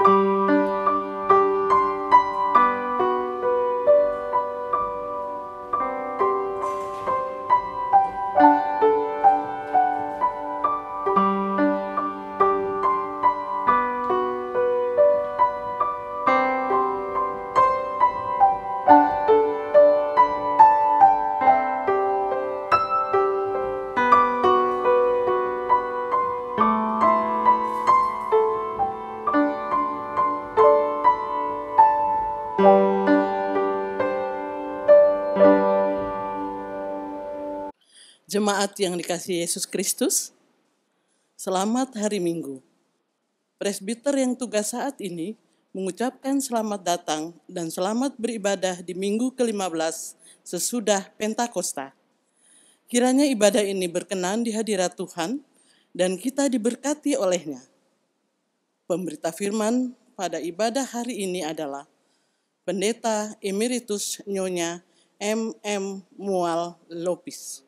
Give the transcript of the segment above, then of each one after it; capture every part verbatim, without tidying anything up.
Jemaat yang dikasihi Yesus Kristus, selamat hari Minggu. Presbiter yang tugas saat ini mengucapkan selamat datang dan selamat beribadah di minggu kelima belas sesudah Pentakosta. Kiranya ibadah ini berkenan di hadirat Tuhan dan kita diberkati olehnya. Pemberita firman pada ibadah hari ini adalah Pendeta Emeritus Nyonya M M Mual Lopis.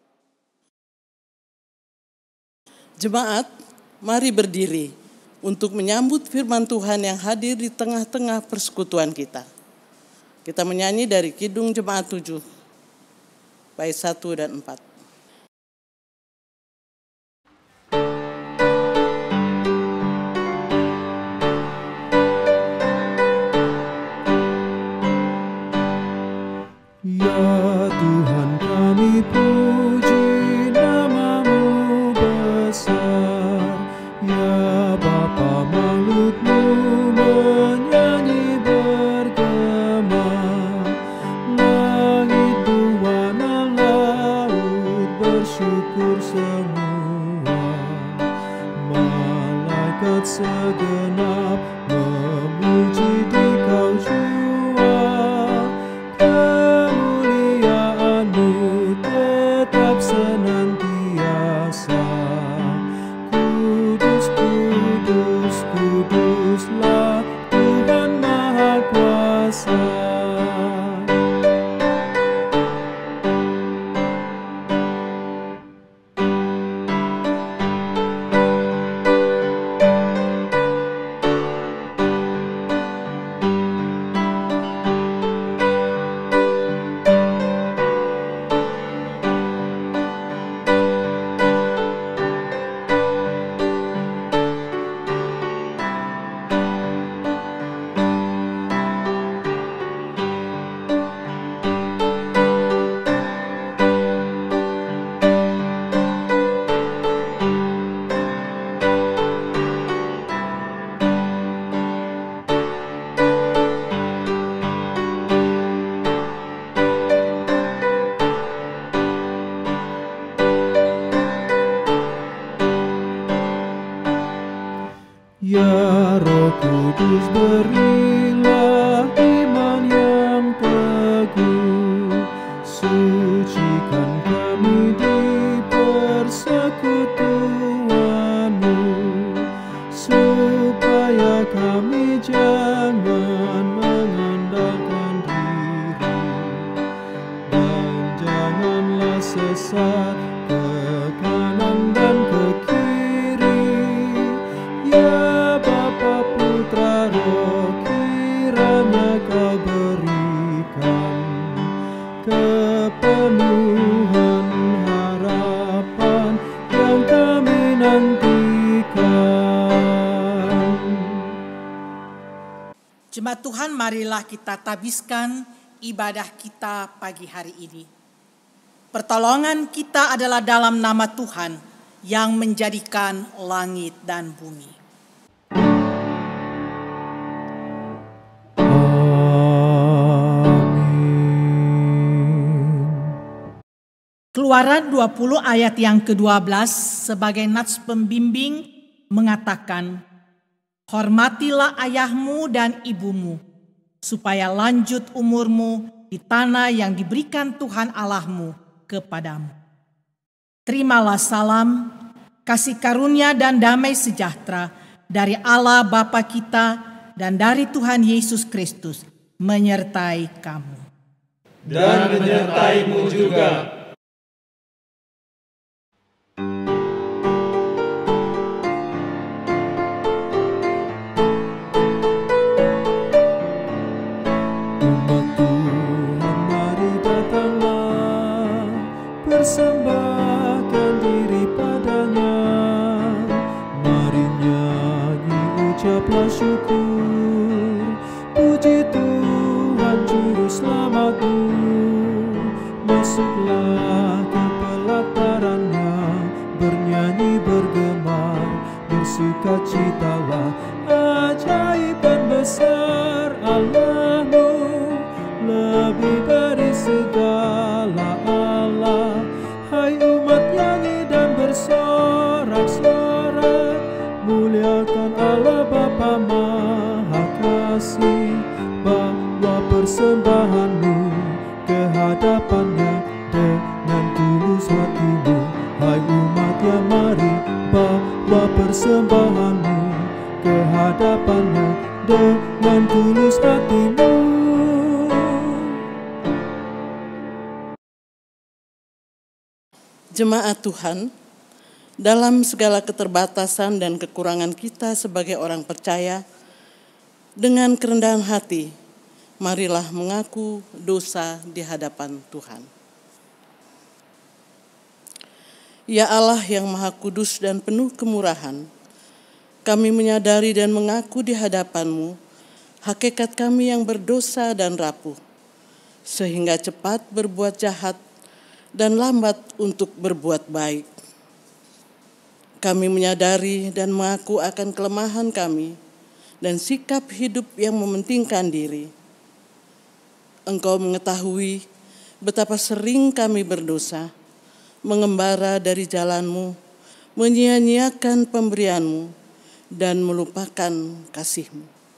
Jemaat, mari berdiri untuk menyambut firman Tuhan yang hadir di tengah-tengah persekutuan kita. Kita menyanyi dari Kidung Jemaat tujuh, bait satu dan empat. Ya Tuhan kami puji nama-Mu besar, ya Bapa makhluk-Mu menyanyi bergema, langit buana laut bersyukur semua, malaikat segenap memuji Dikau jua. Tetap senantiasa, kudus, kudus, kuduslah Tuhan Maha Kuasa. Ya Roh Kudus, berilah iman yang teguh, sucikan kami di persekutuan-Mu, supaya kami jangan mengandalkan diri, dan janganlah sesat ke kanan dan ke kiri. Ya Bapa, Putra, Roh, kiranya Kau berikan kepenuhan harapan yang kami nantikan. Jemaat Tuhan, marilah kita tabiskan ibadah kita pagi hari ini. Pertolongan kita adalah dalam nama Tuhan yang menjadikan langit dan bumi. Keluaran dua puluh ayat yang kedua belas sebagai nats pembimbing mengatakan, hormatilah ayahmu dan ibumu, supaya lanjut umurmu di tanah yang diberikan Tuhan Allahmu kepadamu. Terimalah salam, kasih karunia dan damai sejahtera dari Allah Bapa kita dan dari Tuhan Yesus Kristus menyertai kamu. Dan menyertaimu juga. ucaplah syukur. Puji Tuhan Juru Selamatmu, masuklah ke pelatarannya, bernyanyi bergemar, bersukacitalah. Ajaib dan besar Allahmu, lebih dari segala Allah. Hai umat, nyanyi dan bersorak-sorak, muliakan Allah Bapa Maha Kasih. Bawa persembahanmu ke hadapannya dengan tulus hatimu. Hai umat yang mari, bawa persembahanmu ke hadapannya dengan tulus hatimu. Jemaat Tuhan, dalam segala keterbatasan dan kekurangan kita sebagai orang percaya, dengan kerendahan hati, marilah mengaku dosa di hadapan Tuhan. Ya Allah yang Maha Kudus dan penuh kemurahan, kami menyadari dan mengaku di hadapan-Mu hakikat kami yang berdosa dan rapuh, sehingga cepat berbuat jahat dan lambat untuk berbuat baik. Kami menyadari dan mengaku akan kelemahan kami dan sikap hidup yang mementingkan diri. Engkau mengetahui betapa sering kami berdosa, mengembara dari jalan-Mu, menyia-nyiakan pemberian-Mu, dan melupakan kasih-Mu.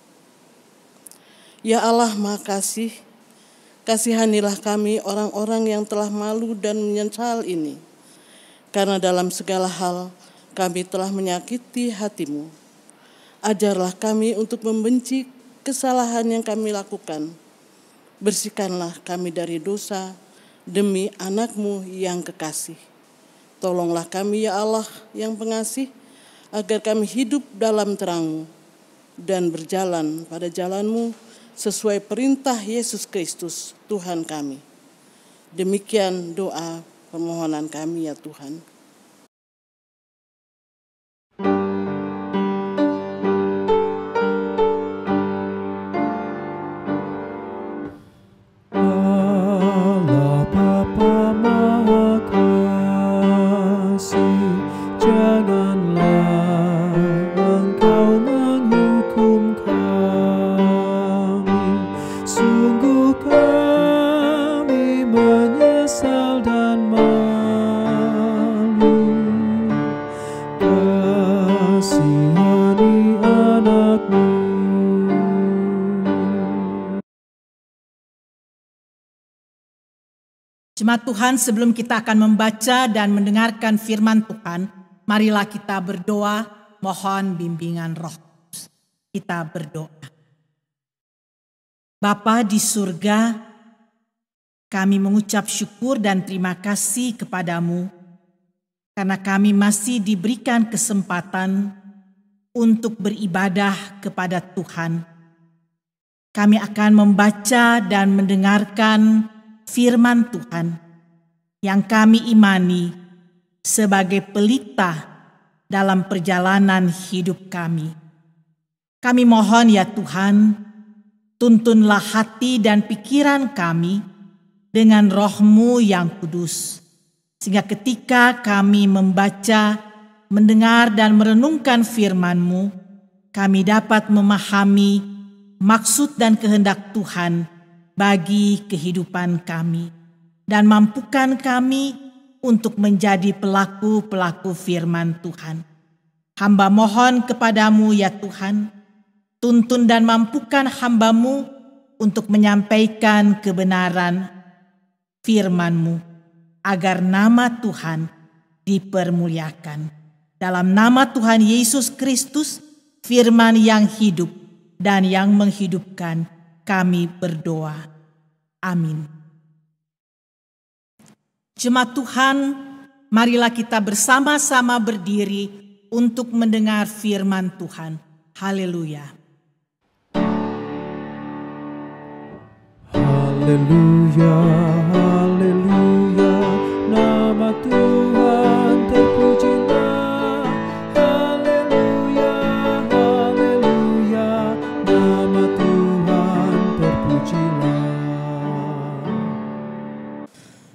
Ya Allah Maha Kasih, kasihanilah kami orang-orang yang telah malu dan menyesal ini, karena dalam segala hal kami telah menyakiti hati-Mu. Ajarlah kami untuk membenci kesalahan yang kami lakukan. Bersihkanlah kami dari dosa demi anak-Mu yang kekasih. Tolonglah kami ya Allah yang pengasih, agar kami hidup dalam terang-Mu dan berjalan pada jalan-Mu sesuai perintah Yesus Kristus Tuhan kami. Demikian doa permohonan kami ya Tuhan. Allah Bapa Maha Kasih, janganlah Engkau menghukum kami. Sungguh kami menyesal dan malu. Kasihani anak-Mu. Jemaat Tuhan, sebelum kita akan membaca dan mendengarkan firman Tuhan, marilah kita berdoa mohon bimbingan Roh Kudus. Kita berdoa. Bapa di surga, kami mengucap syukur dan terima kasih kepadamu karena kami masih diberikan kesempatan untuk beribadah kepada Tuhan. Kami akan membaca dan mendengarkan firman Tuhan yang kami imani sebagai pelita dalam perjalanan hidup kami. Kami mohon ya Tuhan, tuntunlah hati dan pikiran kami dengan Roh-Mu yang kudus, sehingga ketika kami membaca, mendengar dan merenungkan firman-Mu, kami dapat memahami maksud dan kehendak Tuhan bagi kehidupan kami, dan mampukan kami untuk menjadi pelaku-pelaku firman Tuhan. Hamba mohon kepadamu ya Tuhan, tuntun dan mampukan hamba-Mu untuk menyampaikan kebenaran firman-Mu, agar nama Tuhan dipermuliakan. Dalam nama Tuhan Yesus Kristus, firman yang hidup dan yang menghidupkan, kami berdoa. Amin. Jemaat Tuhan, marilah kita bersama-sama berdiri untuk mendengar firman Tuhan. Haleluya. Haleluya, haleluya, nama Tuhan terpujilah. Haleluya, haleluya.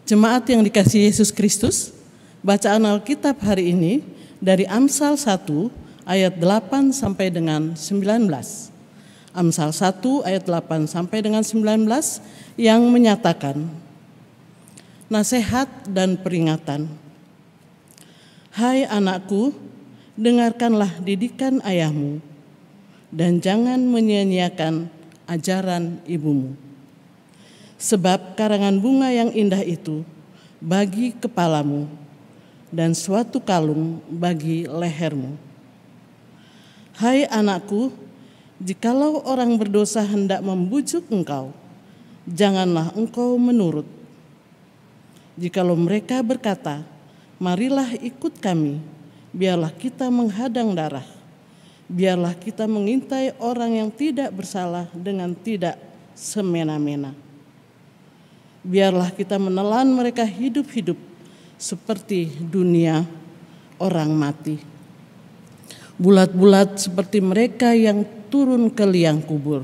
Jemaat yang dikasihi Yesus Kristus, bacaan Alkitab hari ini dari Amsal satu ayat delapan sampai dengan sembilan belas. Amsal satu ayat delapan sampai dengan sembilan belas yang menyatakan, nasihat dan peringatan. Hai anakku, dengarkanlah didikan ayahmu, dan jangan menyia-nyiakan ajaran ibumu. Sebab karangan bunga yang indah itu bagi kepalamu, dan suatu kalung bagi lehermu. Hai anakku, jikalau orang berdosa hendak membujuk engkau, janganlah engkau menurut. Jikalau mereka berkata, marilah ikut kami, biarlah kita menghadang darah, biarlah kita mengintai orang yang tidak bersalah dengan tidak semena-mena. Biarlah kita menelan mereka hidup-hidup seperti dunia orang mati. Bulat-bulat seperti mereka yang turun ke liang kubur.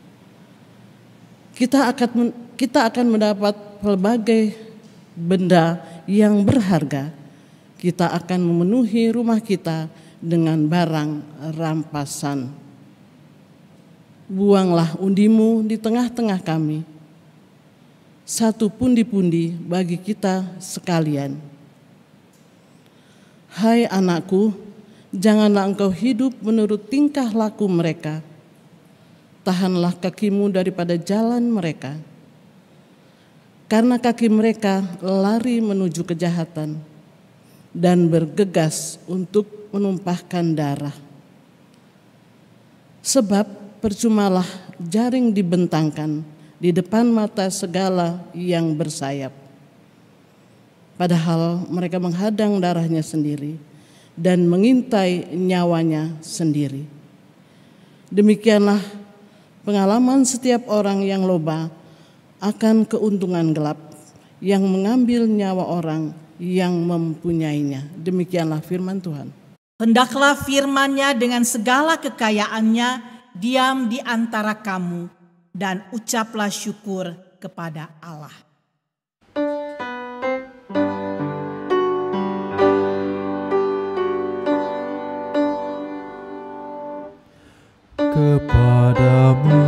Kita akan kita akan mendapat pelbagai benda yang berharga. Kita akan memenuhi rumah kita dengan barang rampasan. Buanglah undimu di tengah-tengah kami, satu pundi-pundi bagi kita sekalian. Hai anakku, janganlah engkau hidup menurut tingkah laku mereka. Tahanlah kakimu daripada jalan mereka, karena kaki mereka lari menuju kejahatan dan bergegas untuk menumpahkan darah. Sebab percumalah jaring dibentangkan di depan mata segala yang bersayap, padahal mereka menghadang darahnya sendiri dan mengintai nyawanya sendiri. Demikianlah pengalaman setiap orang yang loba akan keuntungan gelap, yang mengambil nyawa orang yang mempunyainya. Demikianlah firman Tuhan. Hendaklah firman-Nya dengan segala kekayaannya diam di antara kamu, dan ucaplah syukur kepada Allah. Kepadamu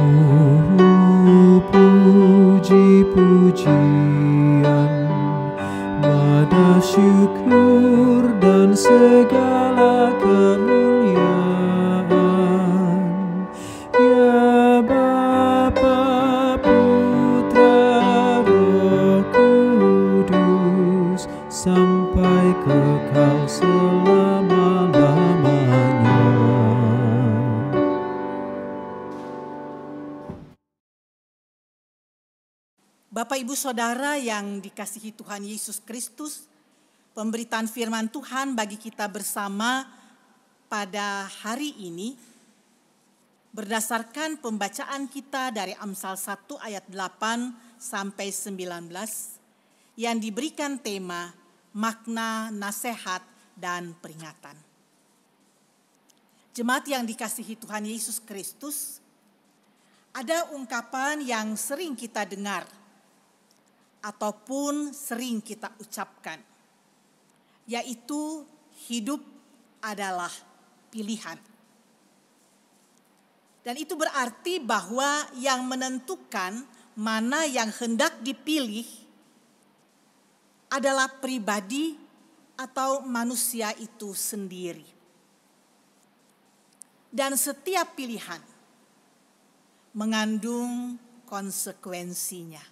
puji-pujian, nada syukur dan segala kemuliaan. Ya Bapa, Putra, Roh Kudus, sampai kekal selama-lamanya. Bapak, Ibu, Saudara yang dikasihi Tuhan Yesus Kristus, pemberitaan firman Tuhan bagi kita bersama pada hari ini berdasarkan pembacaan kita dari Amsal satu ayat delapan sampai sembilan belas yang diberikan tema makna, nasihat, dan peringatan. Jemaat yang dikasihi Tuhan Yesus Kristus, ada ungkapan yang sering kita dengar ataupun sering kita ucapkan, yaitu hidup adalah pilihan. Dan itu berarti bahwa yang menentukan mana yang hendak dipilih adalah pribadi atau manusia itu sendiri. Dan setiap pilihan mengandung konsekuensinya.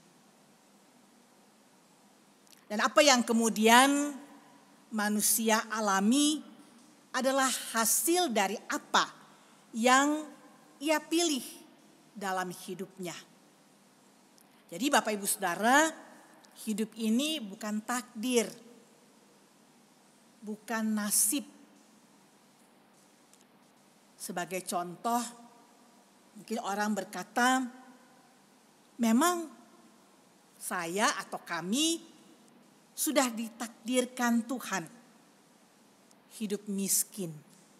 Dan apa yang kemudian manusia alami adalah hasil dari apa yang ia pilih dalam hidupnya. Jadi Bapak Ibu Saudara, hidup ini bukan takdir, bukan nasib. Sebagai contoh, mungkin orang berkata, memang saya atau kami sudah ditakdirkan Tuhan hidup miskin.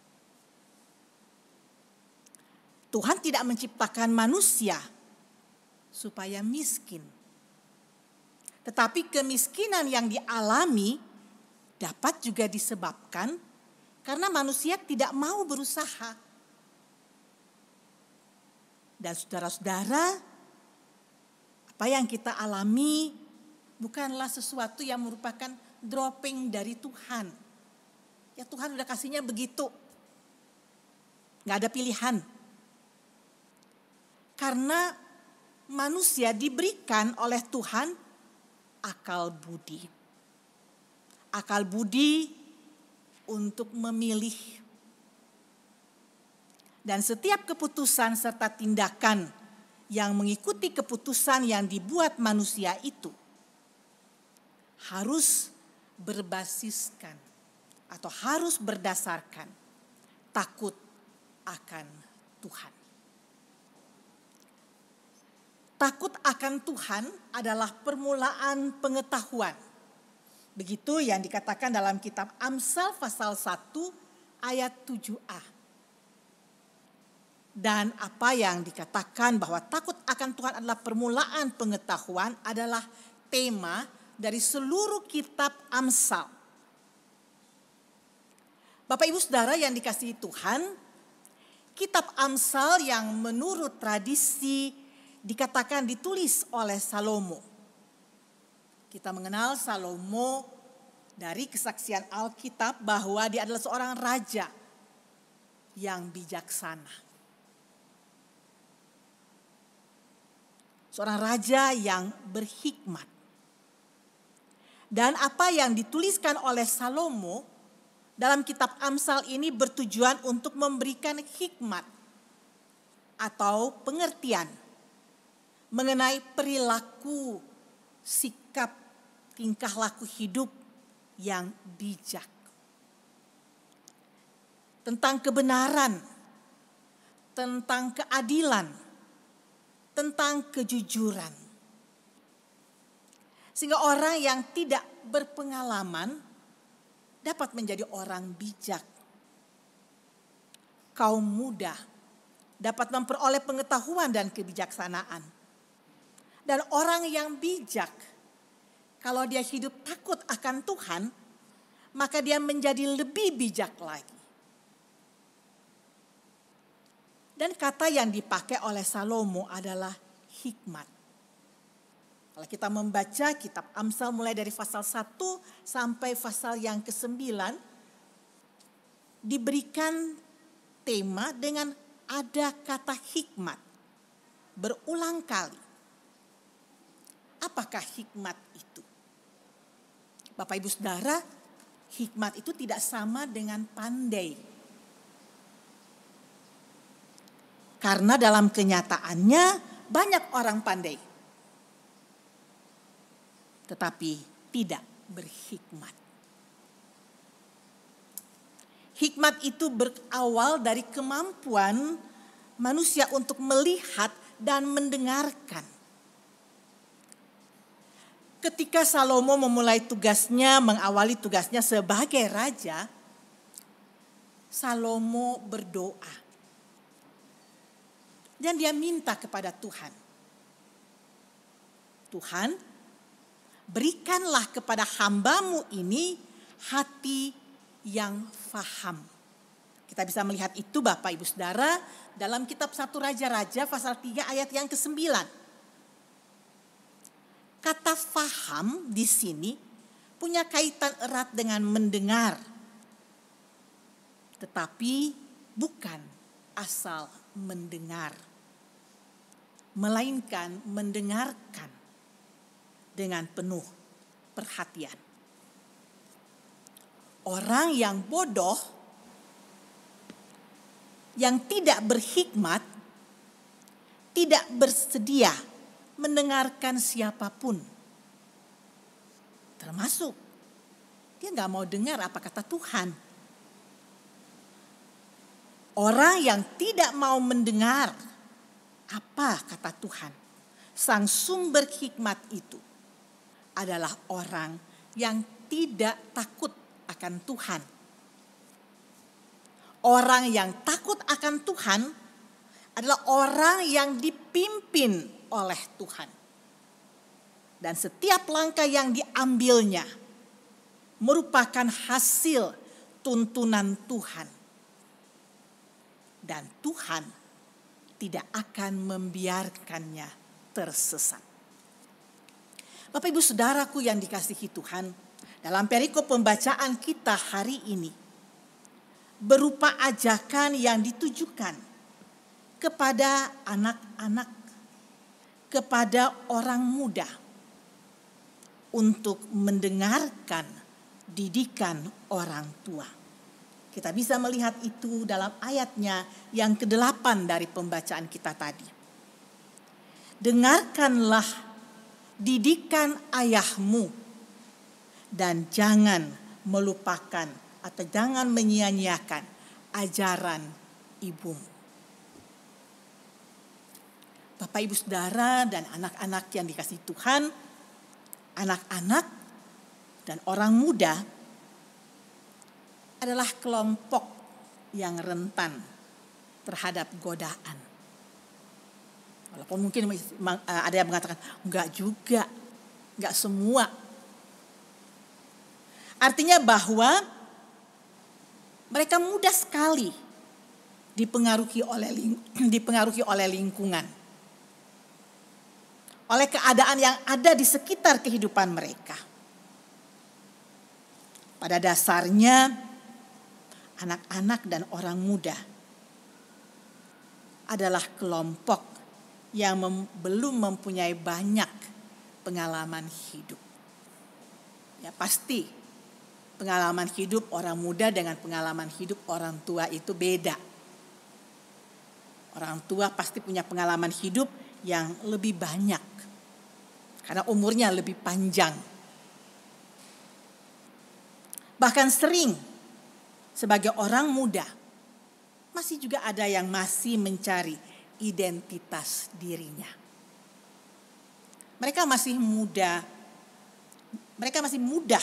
Tuhan tidak menciptakan manusia supaya miskin. Tetapi kemiskinan yang dialami dapat juga disebabkan karena manusia tidak mau berusaha. Dan saudara-saudara, apa yang kita alami bukanlah sesuatu yang merupakan dropping dari Tuhan. Ya Tuhan udah kasihnya begitu. Gak ada pilihan. Karena manusia diberikan oleh Tuhan akal budi. Akal budi untuk memilih. Dan setiap keputusan serta tindakan yang mengikuti keputusan yang dibuat manusia itu harus berbasiskan atau harus berdasarkan takut akan Tuhan. Takut akan Tuhan adalah permulaan pengetahuan. Begitu yang dikatakan dalam kitab Amsal pasal satu ayat tujuh a. Dan apa yang dikatakan bahwa takut akan Tuhan adalah permulaan pengetahuan adalah tema dari seluruh kitab Amsal. Bapak Ibu Saudara yang dikasihi Tuhan, kitab Amsal yang menurut tradisi dikatakan ditulis oleh Salomo. Kita mengenal Salomo dari kesaksian Alkitab bahwa dia adalah seorang raja yang bijaksana. Seorang raja yang berhikmat. Dan apa yang dituliskan oleh Salomo dalam kitab Amsal ini bertujuan untuk memberikan hikmat atau pengertian mengenai perilaku, sikap, tingkah laku hidup yang bijak. Tentang kebenaran, tentang keadilan, tentang kejujuran. Sehingga orang yang tidak berpengalaman dapat menjadi orang bijak. Kaum muda dapat memperoleh pengetahuan dan kebijaksanaan. Dan orang yang bijak, kalau dia hidup takut akan Tuhan, maka dia menjadi lebih bijak lagi. Dan kata yang dipakai oleh Salomo adalah hikmat. Kalau kita membaca kitab Amsal mulai dari pasal satu sampai pasal yang kesembilan, diberikan tema dengan ada kata hikmat berulang kali. Apakah hikmat itu? Bapak Ibu Saudara, hikmat itu tidak sama dengan pandai. Karena dalam kenyataannya banyak orang pandai. Tetapi tidak berhikmat. Hikmat itu berawal dari kemampuan manusia untuk melihat dan mendengarkan. Ketika Salomo memulai tugasnya, mengawali tugasnya sebagai raja, Salomo berdoa. Dan dia minta kepada Tuhan. Tuhan, berikanlah kepada hambamu ini hati yang faham. Kita bisa melihat itu Bapak Ibu Saudara dalam kitab satu Raja-Raja pasal tiga ayat yang kesembilan. Kata faham di sini punya kaitan erat dengan mendengar. Tetapi bukan asal mendengar. Melainkan mendengarkan dengan penuh perhatian. Orang yang bodoh, yang tidak berhikmat, tidak bersedia mendengarkan siapapun. Termasuk dia gak mau dengar apa kata Tuhan. Orang yang tidak mau mendengar apa kata Tuhan, sang sumber hikmat itu adalah orang yang tidak takut akan Tuhan. Orang yang takut akan Tuhan adalah orang yang dipimpin oleh Tuhan. Dan setiap langkah yang diambilnya merupakan hasil tuntunan Tuhan. Dan Tuhan tidak akan membiarkannya tersesat. Bapak Ibu Saudaraku yang dikasihi Tuhan, dalam perikop pembacaan kita hari ini berupa ajakan yang ditujukan kepada anak-anak, kepada orang muda untuk mendengarkan didikan orang tua. Kita bisa melihat itu dalam ayatnya yang kedelapan dari pembacaan kita tadi. Dengarkanlah didikan ayahmu dan jangan melupakan atau jangan menyia-nyiakan ajaran ibumu. Bapak Ibu Saudara dan anak-anak yang dikasihi Tuhan, anak-anak dan orang muda adalah kelompok yang rentan terhadap godaan. Walaupun mungkin ada yang mengatakan enggak juga, enggak semua. Artinya bahwa mereka mudah sekali dipengaruhi oleh dipengaruhi oleh lingkungan, oleh keadaan yang ada di sekitar kehidupan mereka. Pada dasarnya anak-anak dan orang muda adalah kelompok yang mem, belum mempunyai banyak pengalaman hidup. Ya pasti pengalaman hidup orang muda dengan pengalaman hidup orang tua itu beda. Orang tua pasti punya pengalaman hidup yang lebih banyak karena umurnya lebih panjang. Bahkan sering sebagai orang muda masih juga ada yang masih mencari identitas dirinya. Mereka masih muda, mereka masih mudah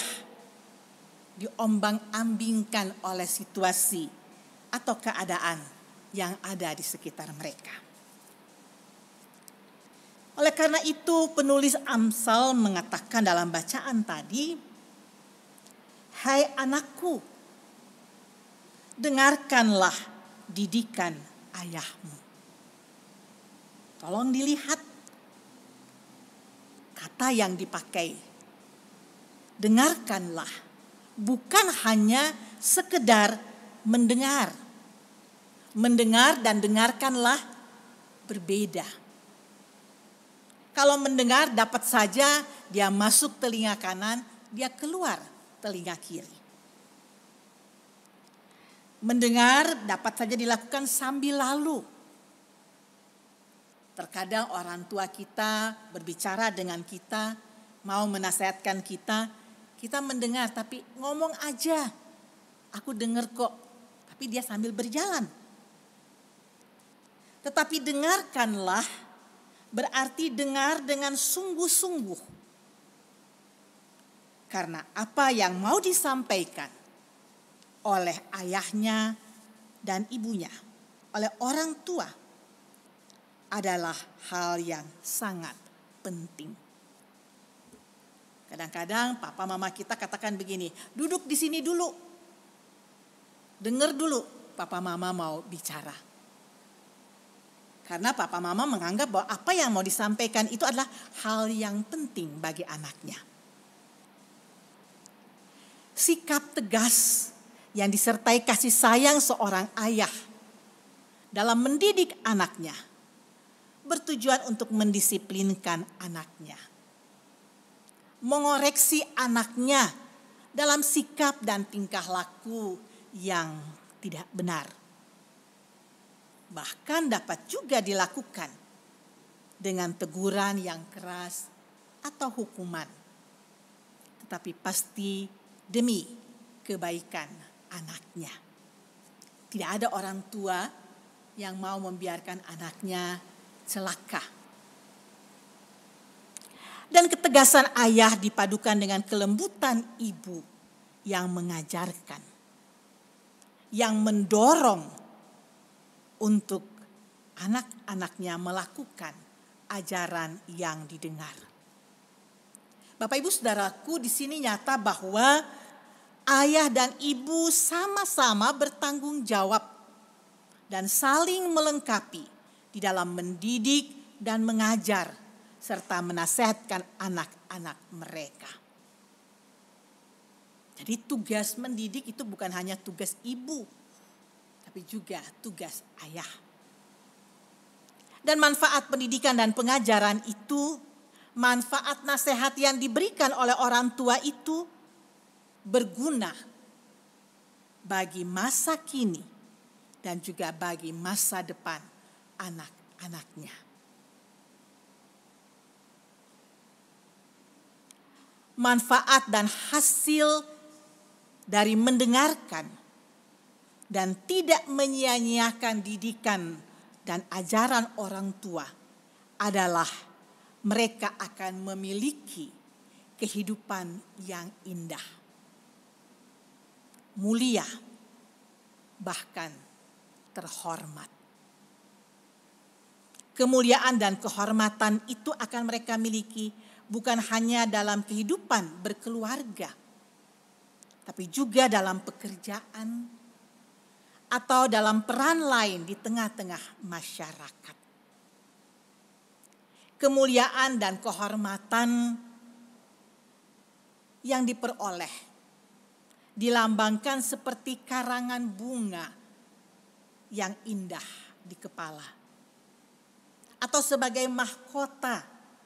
diombang-ambingkan oleh situasi atau keadaan yang ada di sekitar mereka. Oleh karena itu penulis Amsal mengatakan dalam bacaan tadi, "Hai anakku, dengarkanlah didikan ayahmu." Tolong dilihat kata yang dipakai. Dengarkanlah, bukan hanya sekedar mendengar. Mendengar dan dengarkanlah berbeda. Kalau mendengar dapat saja dia masuk telinga kanan, dia keluar telinga kiri. Mendengar dapat saja dilakukan sambil lalu. Terkadang orang tua kita berbicara dengan kita, mau menasihatkan kita, kita mendengar tapi ngomong aja. Aku dengar kok, tapi dia sambil berjalan. Tetapi dengarkanlah berarti dengar dengan sungguh-sungguh. Karena apa yang mau disampaikan oleh ayahnya dan ibunya, oleh orang tua, adalah hal yang sangat penting. Kadang-kadang papa mama kita katakan begini, duduk di sini dulu. Dengar dulu papa mama mau bicara. Karena papa mama menganggap bahwa apa yang mau disampaikan itu adalah hal yang penting bagi anaknya. Sikap tegas yang disertai kasih sayang seorang ayah dalam mendidik anaknya bertujuan untuk mendisiplinkan anaknya, mengoreksi anaknya dalam sikap dan tingkah laku yang tidak benar. Bahkan dapat juga dilakukan dengan teguran yang keras atau hukuman, tetapi pasti demi kebaikan anaknya. Tidak ada orang tua yang mau membiarkan anaknya celaka. Dan ketegasan ayah dipadukan dengan kelembutan ibu yang mengajarkan, yang mendorong untuk anak-anaknya melakukan ajaran yang didengar. Bapak Ibu Saudaraku, di sini nyata bahwa ayah dan ibu sama-sama bertanggung jawab dan saling melengkapi di dalam mendidik dan mengajar serta menasihatkan anak-anak mereka. Jadi tugas mendidik itu bukan hanya tugas ibu, tapi juga tugas ayah. Dan manfaat pendidikan dan pengajaran itu, manfaat nasihat yang diberikan oleh orang tua itu berguna bagi masa kini dan juga bagi masa depan anak-anaknya. Manfaat dan hasil dari mendengarkan dan tidak menyia-nyiakan didikan dan ajaran orang tua adalah mereka akan memiliki kehidupan yang indah, mulia, bahkan terhormat. Kemuliaan dan kehormatan itu akan mereka miliki bukan hanya dalam kehidupan berkeluarga, tapi juga dalam pekerjaan atau dalam peran lain di tengah-tengah masyarakat. Kemuliaan dan kehormatan yang diperoleh dilambangkan seperti karangan bunga yang indah di kepala, atau sebagai mahkota,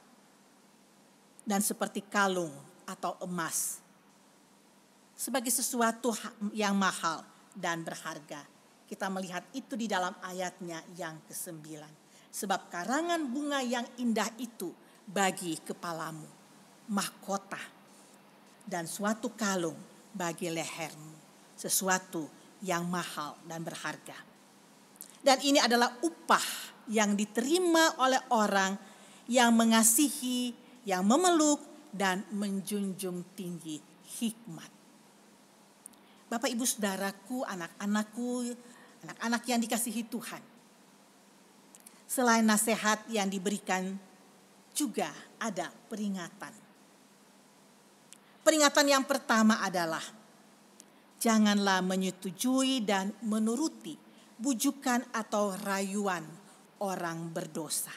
dan seperti kalung atau emas sebagai sesuatu yang mahal dan berharga. Kita melihat itu di dalam ayatnya yang kesembilan. Sebab karangan bunga yang indah itu bagi kepalamu, mahkota, dan suatu kalung bagi lehermu, sesuatu yang mahal dan berharga. Dan ini adalah upah yang diterima oleh orang yang mengasihi, yang memeluk, dan menjunjung tinggi hikmat. Bapak Ibu Saudaraku, anak-anakku, anak-anak yang dikasihi Tuhan. Selain nasihat yang diberikan, juga ada peringatan. Peringatan yang pertama adalah, janganlah menyetujui dan menuruti bujukan atau rayuan orang berdosa.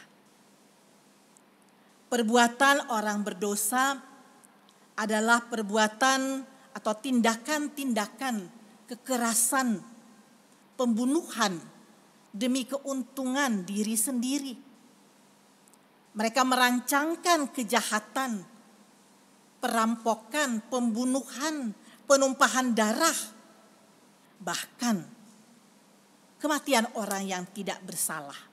Perbuatan orang berdosa adalah perbuatan atau tindakan-tindakan kekerasan, pembunuhan demi keuntungan diri sendiri. Mereka merancangkan kejahatan, perampokan, pembunuhan, penumpahan darah, bahkan kematian orang yang tidak bersalah.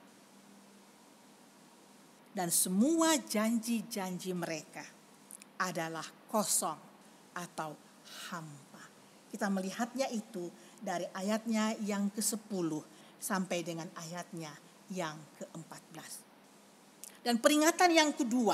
Dan semua janji-janji mereka adalah kosong atau hampa. Kita melihatnya itu dari ayatnya yang kesepuluh sampai dengan ayatnya yang keempat belas. Dan peringatan yang kedua,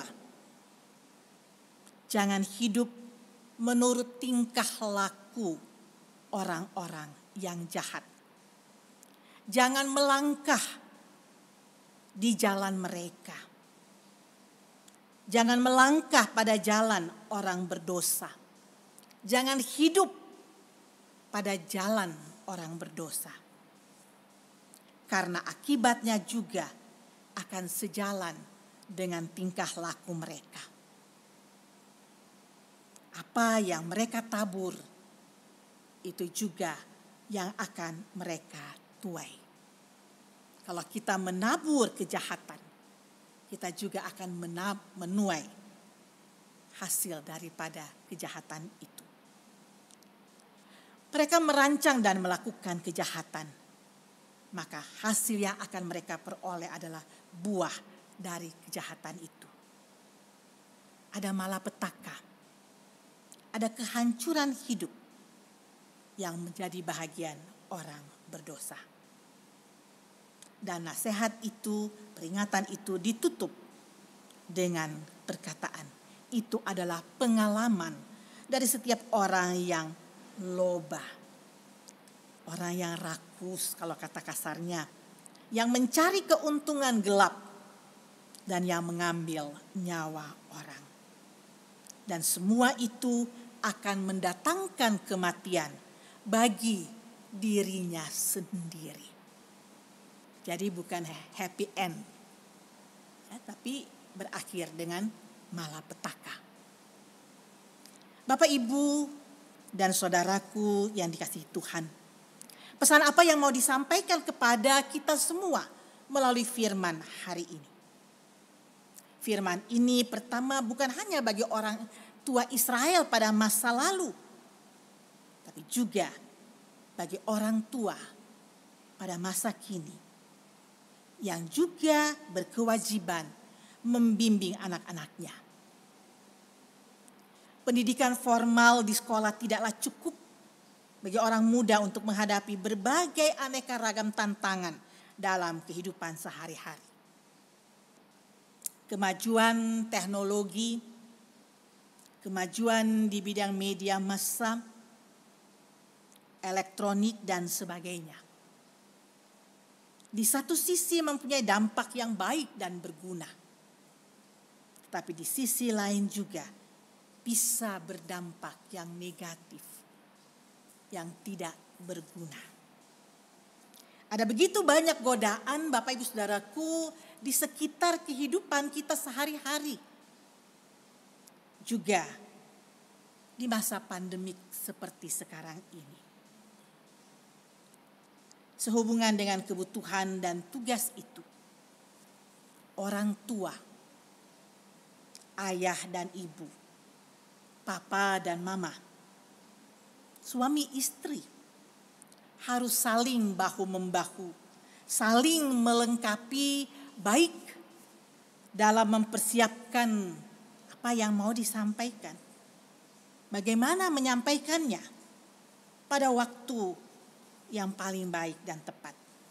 jangan hidup menurut tingkah laku orang-orang yang jahat. Jangan melangkah di jalan mereka. Jangan melangkah pada jalan orang berdosa. Jangan hidup pada jalan orang berdosa. Karena akibatnya juga akan sejalan dengan tingkah laku mereka. Apa yang mereka tabur, itu juga yang akan mereka tuai. Kalau kita menabur kejahatan, kita juga akan menuai hasil daripada kejahatan itu. Mereka merancang dan melakukan kejahatan, maka hasil yang akan mereka peroleh adalah buah dari kejahatan itu. Ada malapetaka, ada kehancuran hidup yang menjadi bahagian orang berdosa. Dan nasihat itu, peringatan itu ditutup dengan perkataan, itu adalah pengalaman dari setiap orang yang loba, orang yang rakus kalau kata kasarnya, yang mencari keuntungan gelap dan yang mengambil nyawa orang. Dan semua itu akan mendatangkan kematian bagi dirinya sendiri. Jadi bukan happy end, ya, tapi berakhir dengan malapetaka. Bapak, Ibu, dan saudaraku yang dikasihi Tuhan, pesan apa yang mau disampaikan kepada kita semua melalui firman hari ini? Firman ini pertama bukan hanya bagi orang tua Israel pada masa lalu, tapi juga bagi orang tua pada masa kini yang juga berkewajiban membimbing anak-anaknya. Pendidikan formal di sekolah tidaklah cukup bagi orang muda untuk menghadapi berbagai aneka ragam tantangan dalam kehidupan sehari-hari. Kemajuan teknologi, kemajuan di bidang media massa, elektronik dan sebagainya, di satu sisi mempunyai dampak yang baik dan berguna, tetapi di sisi lain juga bisa berdampak yang negatif, yang tidak berguna. Ada begitu banyak godaan, Bapak Ibu Saudaraku, di sekitar kehidupan kita sehari-hari. Juga di masa pandemik seperti sekarang ini. Sehubungan dengan kebutuhan dan tugas itu, orang tua, ayah dan ibu, papa dan mama, suami istri harus saling bahu-membahu, saling melengkapi baik dalam mempersiapkan apa yang mau disampaikan. Bagaimana menyampaikannya pada waktu yang paling baik dan tepat.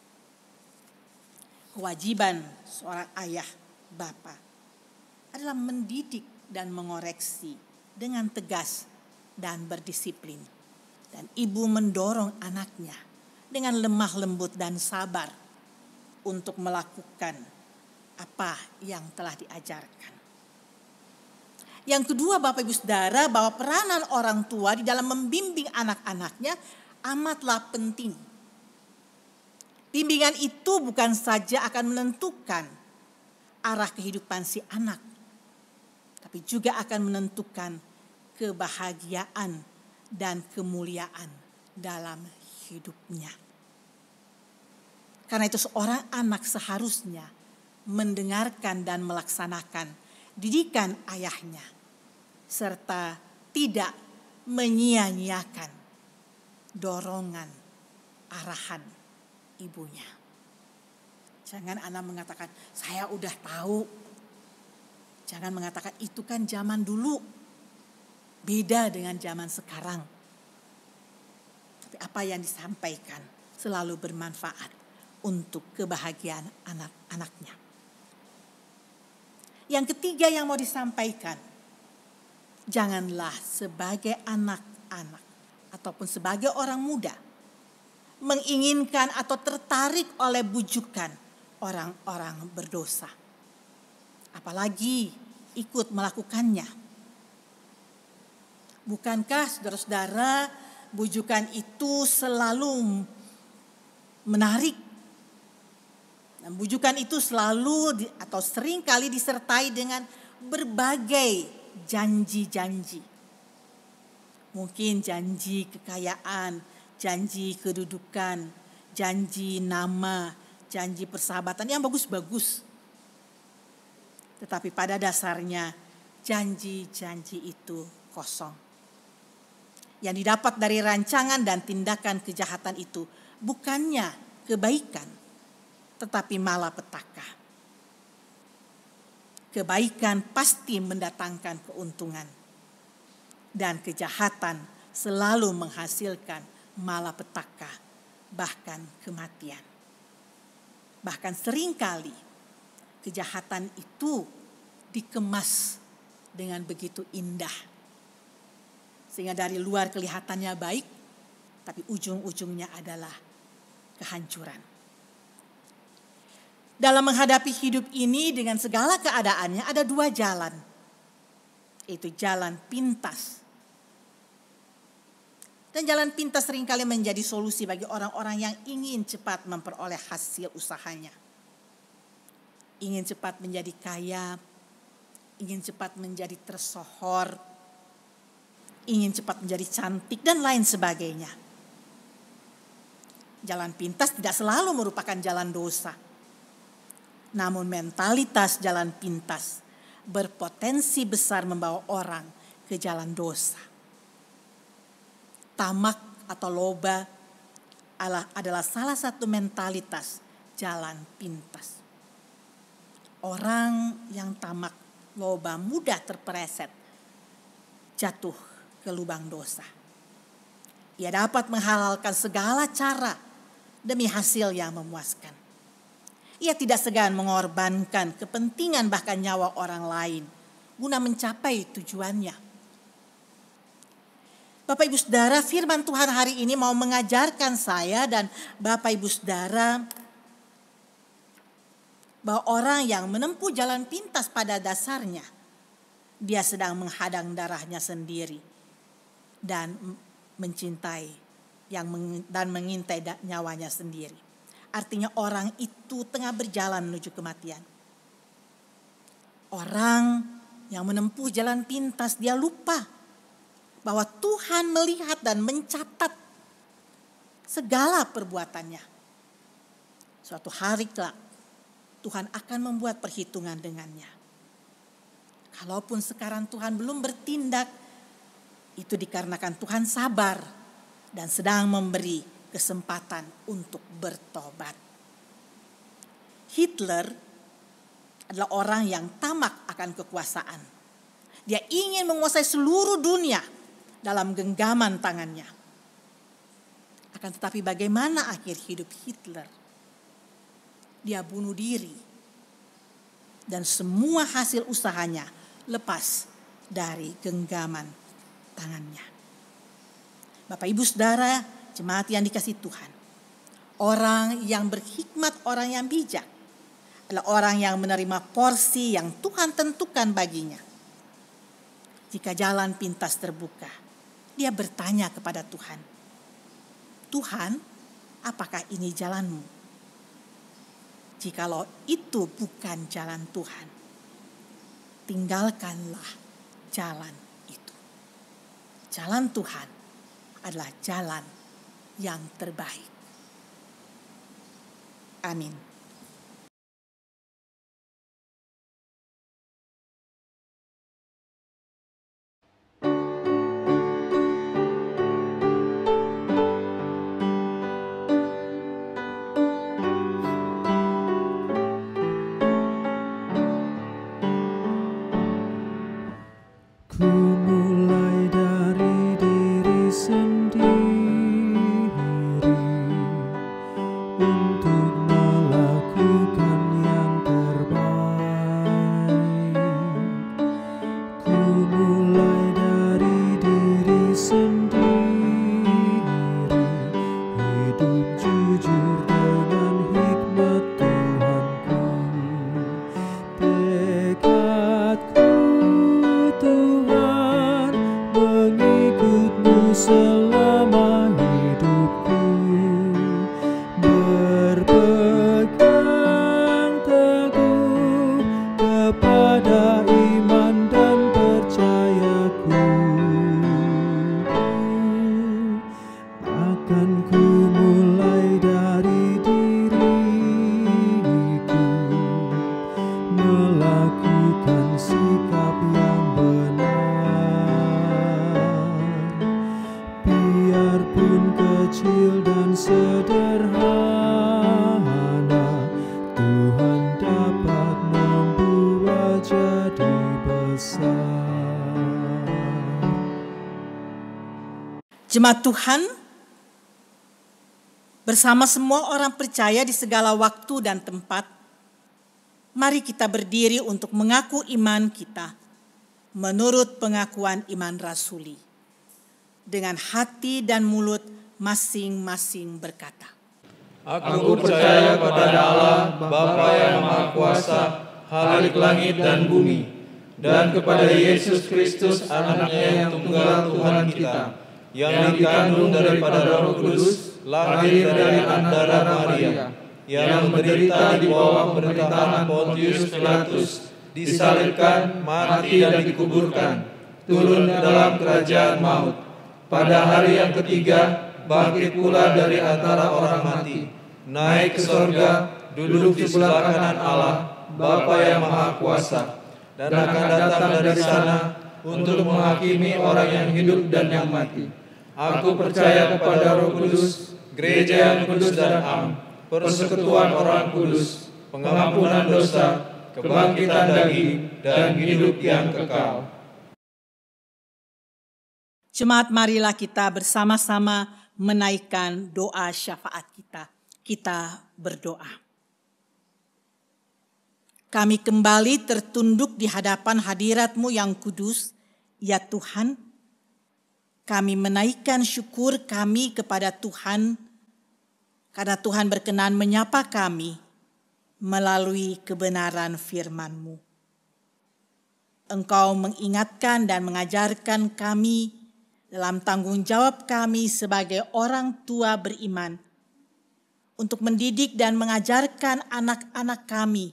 Kewajiban seorang ayah, bapa adalah mendidik dan mengoreksi dengan tegas dan berdisiplin. Dan ibu mendorong anaknya dengan lemah lembut dan sabar untuk melakukan apa yang telah diajarkan. Yang kedua, Bapak Ibu Saudara, bahwa peranan orang tua di dalam membimbing anak-anaknya amatlah penting. Bimbingan itu bukan saja akan menentukan arah kehidupan si anak, tapi juga akan menentukan kebahagiaan dan kemuliaan dalam hidupnya. Karena itu seorang anak seharusnya mendengarkan dan melaksanakan didikan ayahnya, serta tidak menyia-nyiakan dorongan arahan ibunya. Jangan anak mengatakan, saya udah tahu. Jangan mengatakan, itu kan zaman dulu. Beda dengan zaman sekarang. Tapi apa yang disampaikan selalu bermanfaat untuk kebahagiaan anak-anaknya. Yang ketiga yang mau disampaikan, janganlah sebagai anak-anak ataupun sebagai orang muda menginginkan atau tertarik oleh bujukan orang-orang berdosa. Apalagi ikut melakukannya. Bukankah saudara-saudara bujukan itu selalu menarik? Dan bujukan itu selalu atau sering kali disertai dengan berbagai janji-janji. Mungkin janji kekayaan, janji kedudukan, janji nama, janji persahabatan yang bagus-bagus. Tetapi pada dasarnya janji-janji itu kosong. Yang didapat dari rancangan dan tindakan kejahatan itu bukannya kebaikan, tetapi malapetaka. Kebaikan pasti mendatangkan keuntungan, dan kejahatan selalu menghasilkan malapetaka, bahkan kematian. Bahkan seringkali kejahatan itu dikemas dengan begitu indah. Sehingga dari luar kelihatannya baik, tapi ujung-ujungnya adalah kehancuran. Dalam menghadapi hidup ini dengan segala keadaannya ada dua jalan. yaitu jalan pintas. Dan jalan pintas seringkali menjadi solusi bagi orang-orang yang ingin cepat memperoleh hasil usahanya. Ingin cepat menjadi kaya, ingin cepat menjadi tersohor, ingin cepat menjadi cantik, dan lain sebagainya. Jalan pintas tidak selalu merupakan jalan dosa. Namun mentalitas jalan pintas berpotensi besar membawa orang ke jalan dosa. Tamak atau loba adalah salah satu mentalitas jalan pintas. Orang yang tamak, loba, mudah terpereset, jatuh ke lubang dosa. Ia dapat menghalalkan segala cara demi hasil yang memuaskan. Ia tidak segan mengorbankan kepentingan bahkan nyawa orang lain guna mencapai tujuannya. Bapak Ibu Saudara, firman Tuhan hari ini mau mengajarkan saya dan Bapak Ibu Saudara bahwa orang yang menempuh jalan pintas pada dasarnya, dia sedang menghadang darahnya sendiri dan mencintai yang dan mengintai nyawanya sendiri. Artinya orang itu tengah berjalan menuju kematian. Orang yang menempuh jalan pintas, dia lupa bahwa Tuhan melihat dan mencatat segala perbuatannya. Suatu hari kelak Tuhan akan membuat perhitungan dengannya. Kalaupun sekarang Tuhan belum bertindak, itu dikarenakan Tuhan sabar dan sedang memberi kesempatan untuk bertobat. Hitler adalah orang yang tamak akan kekuasaan. Dia ingin menguasai seluruh dunia dalam genggaman tangannya. Akan tetapi bagaimana akhir hidup Hitler? Dia bunuh diri. Dan semua hasil usahanya lepas dari genggaman tangannya. Bapak Ibu Saudara, jemaat yang dikasihi Tuhan. Orang yang berhikmat, orang yang bijak adalah orang yang menerima porsi yang Tuhan tentukan baginya. Jika jalan pintas terbuka, dia bertanya kepada Tuhan, Tuhan, apakah ini jalanmu? Jikalau itu bukan jalan Tuhan, tinggalkanlah jalan itu. Jalan Tuhan adalah jalan yang terbaik. Amin. Ku mulai dari diri sendiri untuk melakukan yang terbaik. Ku mulai dari diri sendiri, hidup jujur dengan hikmat Tuhanku. Tekadku Tuhan mengikutmu selama hidupku, berpegang teguh kepada iman dan percayaku. Akan ku mulai dari diriku, melakukan sikap yang benar, biarpun kecil dan sederhana, Tuhan dapat membuat jadi besar. Jemaat Tuhan, bersama semua orang percaya di segala waktu dan tempat, mari kita berdiri untuk mengaku iman kita menurut pengakuan iman rasuli. Dengan hati dan mulut masing-masing berkata, Aku percaya kepada Allah, Bapa yang Maha Kuasa, Khalik langit dan bumi, dan kepada Yesus Kristus anaknya yang tunggal Tuhan kita, yang dikandung daripada Roh Kudus, lahir dari antara Maria, yang menderita di bawah pemerintahan Pontius Pilatus, disalibkan, mati dan dikuburkan, turun ke dalam kerajaan maut. Pada hari yang ketiga, bangkit pula dari antara orang mati, naik ke sorga, duduk di sebelah kanan Allah, Bapa yang Maha Kuasa, dan akan datang dari sana untuk menghakimi orang yang hidup dan yang mati. Aku percaya kepada Roh Kudus, gereja yang kudus dan am, persekutuan orang kudus, pengampunan dosa, kebangkitan daging, dan hidup yang kekal. Jemaat, marilah kita bersama-sama menaikkan doa syafaat kita. Kita berdoa. Kami kembali tertunduk di hadapan hadirat-Mu yang kudus, ya Tuhan. Kami menaikkan syukur kami kepada Tuhan, karena Tuhan berkenan menyapa kami melalui kebenaran firman-Mu. Engkau mengingatkan dan mengajarkan kami dalam tanggung jawab kami sebagai orang tua beriman untuk mendidik dan mengajarkan anak-anak kami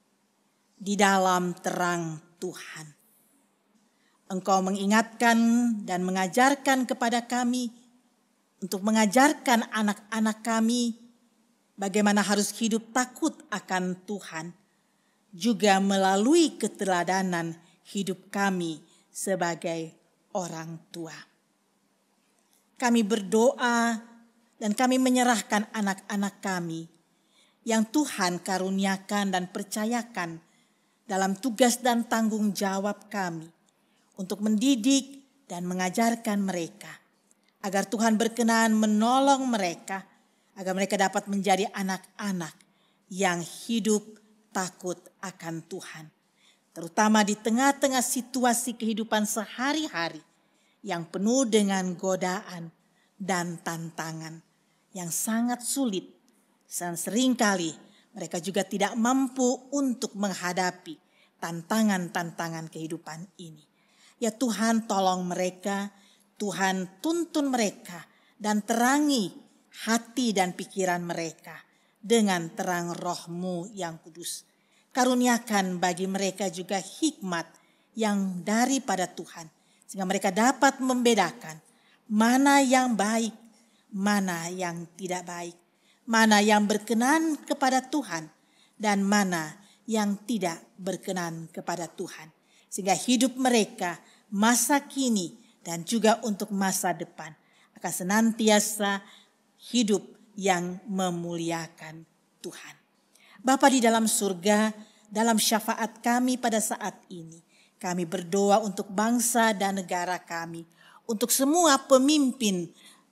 di dalam terang Tuhan. Engkau mengingatkan dan mengajarkan kepada kami untuk mengajarkan anak-anak kami bagaimana harus hidup takut akan Tuhan, juga melalui keteladanan hidup kami sebagai orang tua. Kami berdoa dan kami menyerahkan anak-anak kami yang Tuhan karuniakan dan percayakan dalam tugas dan tanggung jawab kami untuk mendidik dan mengajarkan mereka, agar Tuhan berkenan menolong mereka, agar mereka dapat menjadi anak-anak yang hidup takut akan Tuhan. Terutama di tengah-tengah situasi kehidupan sehari-hari yang penuh dengan godaan dan tantangan yang sangat sulit. Dan seringkali mereka juga tidak mampu untuk menghadapi tantangan-tantangan kehidupan ini. Ya Tuhan, tolong mereka, Tuhan tuntun mereka dan terangi hati dan pikiran mereka dengan terang Roh-Mu yang kudus. Karuniakan bagi mereka juga hikmat yang daripada Tuhan, sehingga mereka dapat membedakan mana yang baik, mana yang tidak baik, mana yang berkenan kepada Tuhan, dan mana yang tidak berkenan kepada Tuhan. Sehingga hidup mereka masa kini dan juga untuk masa depan akan senantiasa hidup yang memuliakan Tuhan. Bapa di dalam surga, dalam syafaat kami pada saat ini, kami berdoa untuk bangsa dan negara kami, untuk semua pemimpin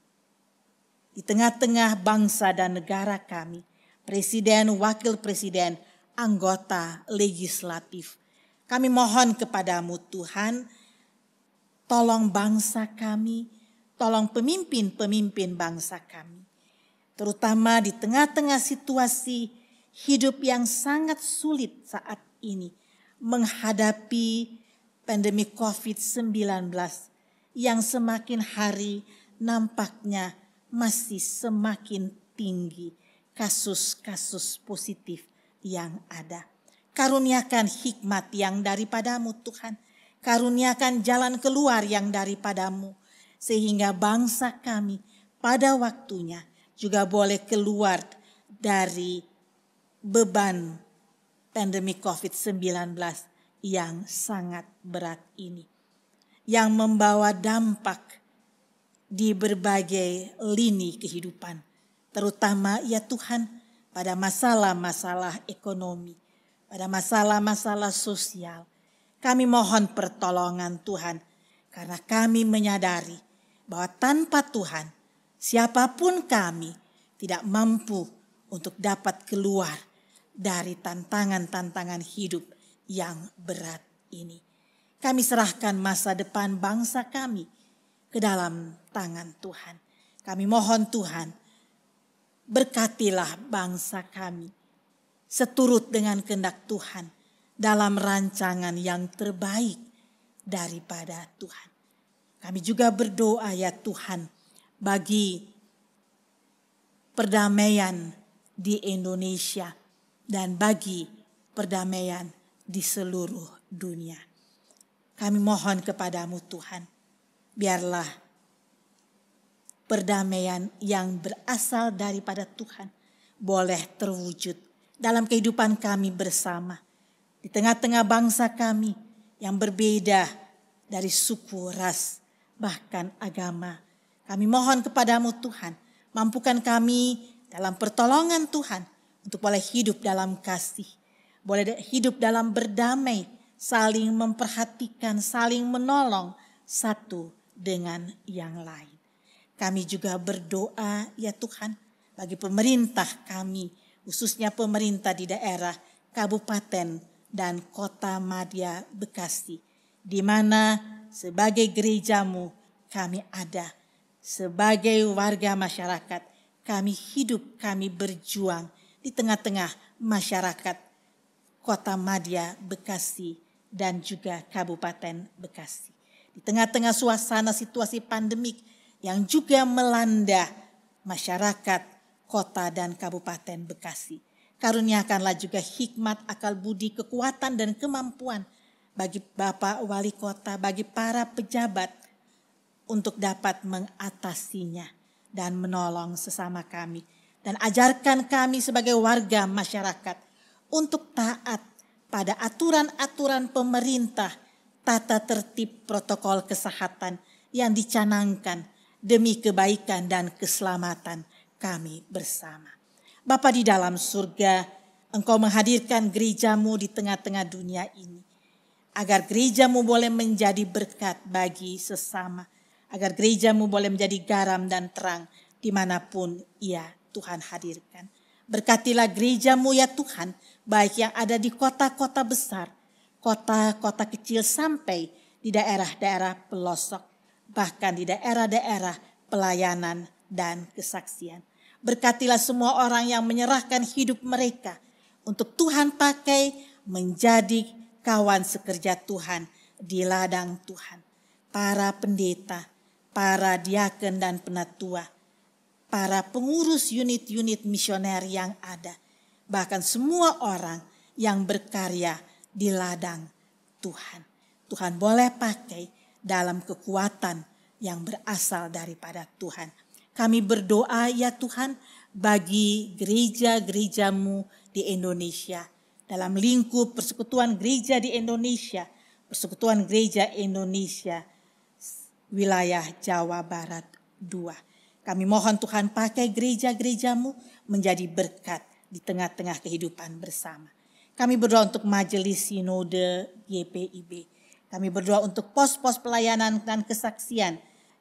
di tengah-tengah bangsa dan negara kami, presiden, wakil presiden, anggota legislatif. Kami mohon kepadamu Tuhan, tolong bangsa kami, tolong pemimpin-pemimpin bangsa kami. Terutama di tengah-tengah situasi hidup yang sangat sulit saat ini, menghadapi pandemi covid sembilan belas yang semakin hari nampaknya masih semakin tinggi kasus-kasus positif yang ada. Karuniakan hikmat yang daripadamu Tuhan. Karuniakan jalan keluar yang daripadamu. Sehingga bangsa kami pada waktunya juga boleh keluar dari beban pandemi covid sembilan belas yang sangat berat ini. Yang membawa dampak di berbagai lini kehidupan. Terutama ya Tuhan pada masalah-masalah ekonomi, pada masalah-masalah sosial. Kami mohon pertolongan Tuhan, karena kami menyadari bahwa tanpa Tuhan siapapun kami tidak mampu untuk dapat keluar dari tantangan-tantangan hidup yang berat ini. Kami serahkan masa depan bangsa kami ke dalam tangan Tuhan. Kami mohon Tuhan, berkatilah bangsa kami seturut dengan kehendak Tuhan dalam rancangan yang terbaik daripada Tuhan. Kami juga berdoa ya Tuhan bagi perdamaian di Indonesia dan bagi perdamaian di seluruh dunia. Kami mohon kepadamu Tuhan, biarlah perdamaian yang berasal daripada Tuhan boleh terwujud dalam kehidupan kami bersama. Di tengah-tengah bangsa kami yang berbeda dari suku, ras, bahkan agama. Kami mohon kepadamu Tuhan, mampukan kami dalam pertolongan Tuhan untuk boleh hidup dalam kasih. Boleh hidup dalam berdamai, saling memperhatikan, saling menolong satu dengan yang lain. Kami juga berdoa ya Tuhan bagi pemerintah kami, khususnya pemerintah di daerah Kabupaten dan Kota Madya Bekasi, di mana sebagai gerejamu kami ada, sebagai warga masyarakat kami hidup, kami berjuang di tengah-tengah masyarakat Kota Madya Bekasi dan juga Kabupaten Bekasi. Di tengah-tengah suasana situasi pandemik yang juga melanda masyarakat kota dan Kabupaten Bekasi. Karuniakanlah juga hikmat, akal budi, kekuatan dan kemampuan bagi Bapak Wali Kota, bagi para pejabat untuk dapat mengatasinya dan menolong sesama kami. Dan ajarkan kami sebagai warga masyarakat untuk taat pada aturan-aturan pemerintah, tata tertib protokol kesehatan yang dicanangkan demi kebaikan dan keselamatan kami bersama. Bapa di dalam surga, Engkau menghadirkan gerejamu di tengah-tengah dunia ini. Agar gerejamu boleh menjadi berkat bagi sesama. Agar gerejamu boleh menjadi garam dan terang dimanapun ia Tuhan hadirkan. Berkatilah gerejamu ya Tuhan, baik yang ada di kota-kota besar, kota-kota kecil sampai di daerah-daerah pelosok, bahkan di daerah-daerah pelayanan dan kesaksian. Berkatilah semua orang yang menyerahkan hidup mereka untuk Tuhan pakai menjadi kawan sekerja Tuhan di ladang Tuhan. Para pendeta, para diaken dan penatua, para pengurus unit-unit misioner yang ada, bahkan semua orang yang berkarya di ladang Tuhan. Tuhan boleh pakai dalam kekuatan yang berasal daripada Tuhan. Kami berdoa ya Tuhan bagi gereja-gerejamu di Indonesia. Dalam lingkup Persekutuan Gereja di Indonesia, Persekutuan Gereja Indonesia wilayah Jawa Barat dua. Kami mohon Tuhan pakai gereja-gerejamu menjadi berkat di tengah-tengah kehidupan bersama. Kami berdoa untuk Majelis Sinode G P I B. Kami berdoa untuk pos-pos pelayanan dan kesaksian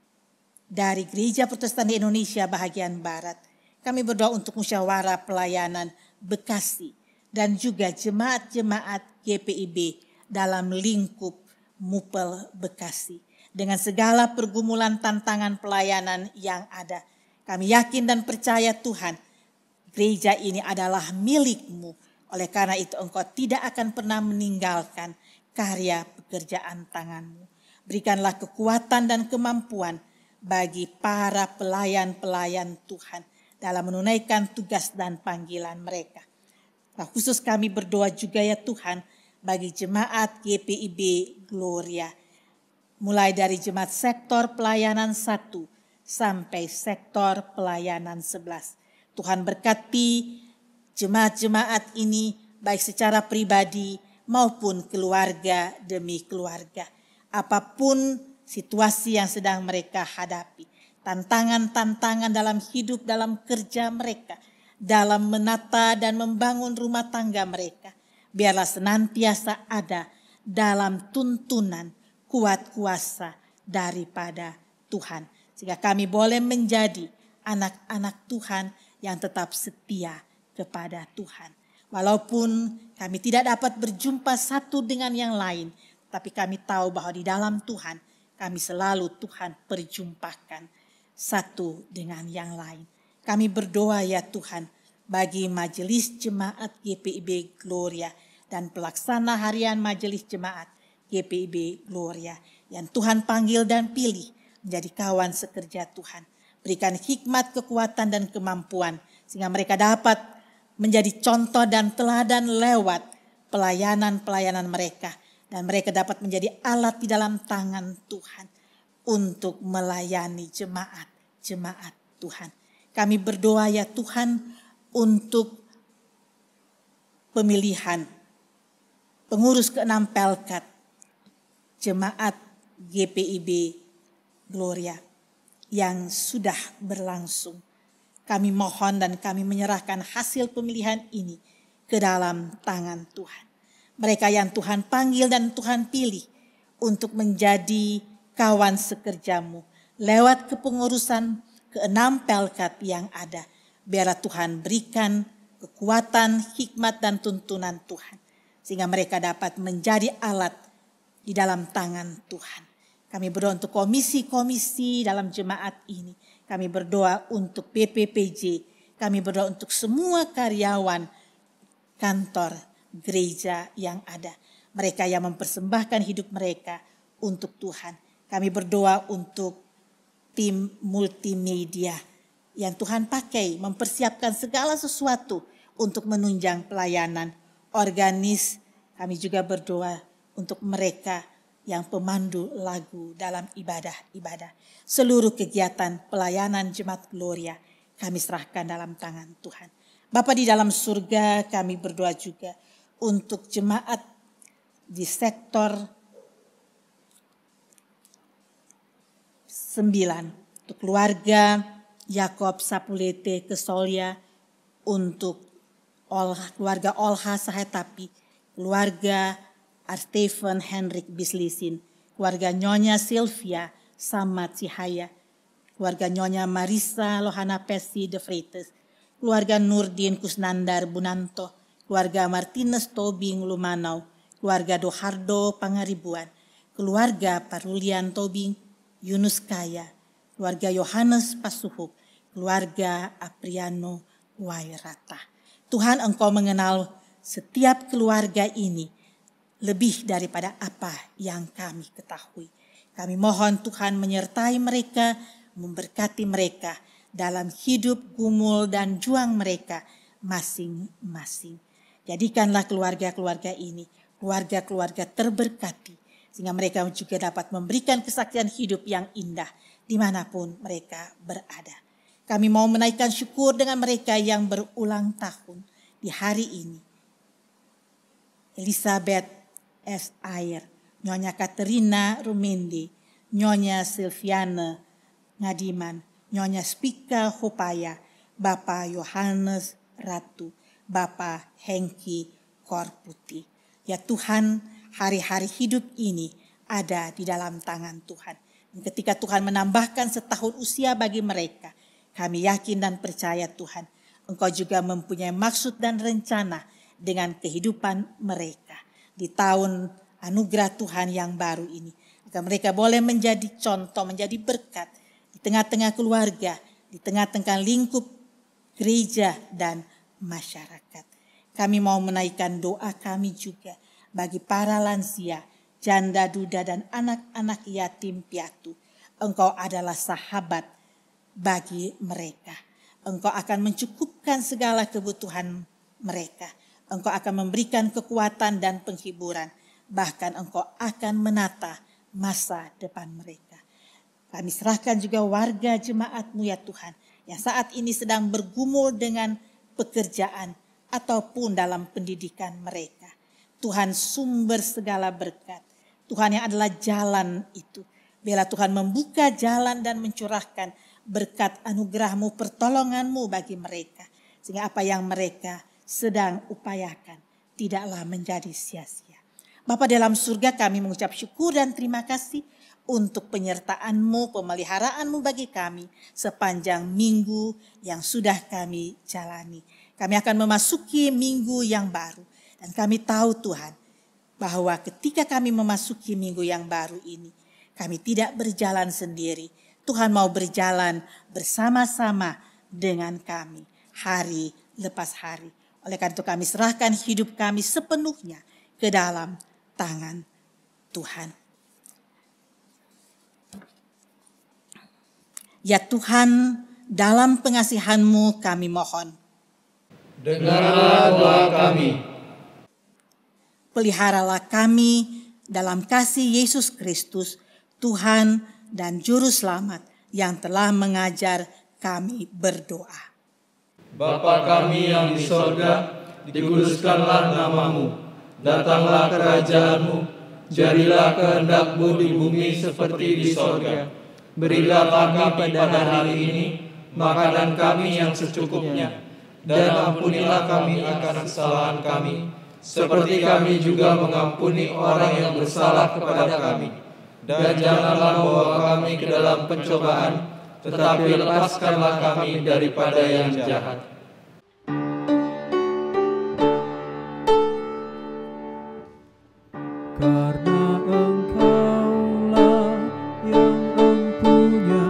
dari Gereja Protestan di Indonesia bahagian Barat. Kami berdoa untuk musyawarah pelayanan Bekasi dan juga jemaat-jemaat G P I B dalam lingkup Mupel Bekasi. Dengan segala pergumulan tantangan pelayanan yang ada, kami yakin dan percaya Tuhan, gereja ini adalah milik-Mu. Oleh karena itu Engkau tidak akan pernah meninggalkan karya pekerjaan tangan-Mu. Berikanlah kekuatan dan kemampuan bagi para pelayan-pelayan Tuhan dalam menunaikan tugas dan panggilan mereka. Nah, khusus kami berdoa juga ya Tuhan bagi jemaat G P I B Gloria. Mulai dari jemaat sektor pelayanan satu sampai sektor pelayanan sebelas. Tuhan berkati jemaat-jemaat ini baik secara pribadi maupun keluarga demi keluarga. Apapun situasi yang sedang mereka hadapi. Tantangan-tantangan dalam hidup, dalam kerja mereka. Dalam menata dan membangun rumah tangga mereka. Biarlah senantiasa ada dalam tuntunan kuat kuasa daripada Tuhan. Sehingga kami boleh menjadi anak-anak Tuhan yang tetap setia kepada Tuhan. Walaupun kami tidak dapat berjumpa satu dengan yang lain, tapi kami tahu bahwa di dalam Tuhan kami selalu Tuhan perjumpakan satu dengan yang lain. Kami berdoa ya Tuhan bagi majelis jemaat G P I B Gloria dan pelaksana harian Majelis Jemaat G P I B Gloria yang Tuhan panggil dan pilih menjadi kawan sekerja Tuhan. Berikan hikmat, kekuatan, dan kemampuan sehingga mereka dapat menjadi contoh dan teladan lewat pelayanan-pelayanan mereka. Dan mereka dapat menjadi alat di dalam tangan Tuhan untuk melayani jemaat-jemaat Tuhan. Kami berdoa ya Tuhan untuk pemilihan pengurus keenam Pelkat jemaat G P I B Gloria yang sudah berlangsung. Kami mohon dan kami menyerahkan hasil pemilihan ini ke dalam tangan Tuhan. Mereka yang Tuhan panggil dan Tuhan pilih untuk menjadi kawan sekerjamu lewat kepengurusan keenam Pelkat yang ada. Biarlah Tuhan berikan kekuatan, hikmat, dan tuntunan Tuhan. Sehingga mereka dapat menjadi alat di dalam tangan Tuhan. Kami berdoa untuk komisi-komisi dalam jemaat ini. Kami berdoa untuk P P P J. Kami berdoa untuk semua karyawan kantor gereja yang ada. Mereka yang mempersembahkan hidup mereka untuk Tuhan. Kami berdoa untuk tim multimedia yang Tuhan pakai mempersiapkan segala sesuatu untuk menunjang pelayanan. Organis, kami juga berdoa untuk mereka yang pemandu lagu dalam ibadah-ibadah. Seluruh kegiatan pelayanan Jemaat Gloria kami serahkan dalam tangan Tuhan. Bapa di dalam surga, kami berdoa juga untuk jemaat di sektor sembilan, untuk keluarga Yakob Sapulete Kesolya, untuk Olha, keluarga Olha Sahetapi, keluarga Arsteven Henrik Bislisin, keluarga Nyonya Sylvia Samat Cihaya, keluarga Nyonya Marisa Lohana Pesi de Freites, keluarga Nurdin Kusnandar Bunanto, keluarga Martinez Tobing Lumanau, keluarga Dohardo Pangaribuan, keluarga Parulian Tobing Yunus Kaya, keluarga Yohanes Pasuhuk, keluarga Apriano Wairata. Tuhan, Engkau mengenal setiap keluarga ini lebih daripada apa yang kami ketahui. Kami mohon Tuhan menyertai mereka, memberkati mereka dalam hidup gumul dan juang mereka masing-masing. Jadikanlah keluarga-keluarga ini keluarga-keluarga terberkati, sehingga mereka juga dapat memberikan kesaksian hidup yang indah dimanapun mereka berada. Kami mau menaikkan syukur dengan mereka yang berulang tahun di hari ini. Elizabeth S. Ayer, Nyonya Katerina Rumindi, Nyonya Silviana Ngadiman, Nyonya Spika Hopaya, Bapak Yohanes Ratu, Bapak Hengki Korputi. Ya Tuhan, hari-hari hidup ini ada di dalam tangan Tuhan. Dan ketika Tuhan menambahkan setahun usia bagi mereka, kami yakin dan percaya Tuhan, Engkau juga mempunyai maksud dan rencana dengan kehidupan mereka di tahun anugerah Tuhan yang baru ini. Agar mereka boleh menjadi contoh, menjadi berkat di tengah-tengah keluarga, di tengah-tengah lingkup gereja dan masyarakat. Kami mau menaikkan doa kami juga bagi para lansia, janda, duda, dan anak-anak yatim piatu. Engkau adalah sahabat bagi mereka. Engkau akan mencukupkan segala kebutuhan mereka. Engkau akan memberikan kekuatan dan penghiburan. Bahkan Engkau akan menata masa depan mereka. Kami serahkan juga warga jemaat-Mu ya Tuhan, yang saat ini sedang bergumul dengan pekerjaan ataupun dalam pendidikan mereka. Tuhan sumber segala berkat. Tuhan yang adalah jalan itu. Biarlah Tuhan membuka jalan dan mencurahkan berkat anugerah-Mu, pertolongan-Mu bagi mereka. Sehingga apa yang mereka sedang upayakan tidaklah menjadi sia-sia. Bapa dalam surga, kami mengucap syukur dan terima kasih untuk penyertaan-Mu, pemeliharaanmu bagi kami sepanjang minggu yang sudah kami jalani. Kami akan memasuki minggu yang baru. Dan kami tahu Tuhan, bahwa ketika kami memasuki minggu yang baru ini, kami tidak berjalan sendiri. Tuhan mau berjalan bersama-sama dengan kami hari lepas hari. Oleh karena itu kami serahkan hidup kami sepenuhnya ke dalam tangan Tuhan. Ya Tuhan, dalam pengasihan-Mu kami mohon. Dengarlah doa kami. Peliharalah kami dalam kasih Yesus Kristus, Tuhan dan Juru Selamat yang telah mengajar kami berdoa. Bapa kami yang di sorga, dikuduskanlah namamu. Datanglah kerajaan-Mu, jadilah kehendak-Mu di bumi seperti di sorga. Berilah kami pada hari ini makanan kami yang secukupnya, dan ampunilah kami akan kesalahan kami, seperti kami juga mengampuni orang yang bersalah kepada kami. Dan janganlah bawa kami ke dalam pencobaan, tetapi lepaskanlah kami daripada yang jahat. Karena Engkaulah yang empunya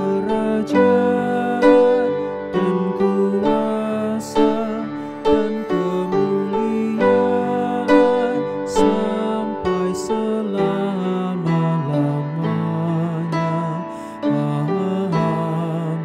kerajaan dan kuasa dan kemuliaan sampai selama-lamanya. Amin.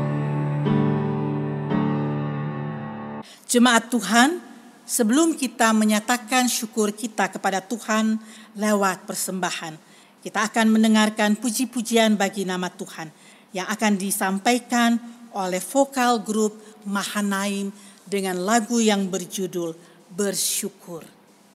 Jemaat Tuhan, sebelum kita menyatakan syukur kita kepada Tuhan lewat persembahan, kita akan mendengarkan puji-pujian bagi nama Tuhan yang akan disampaikan oleh vokal grup Mahanaim dengan lagu yang berjudul Bersyukur.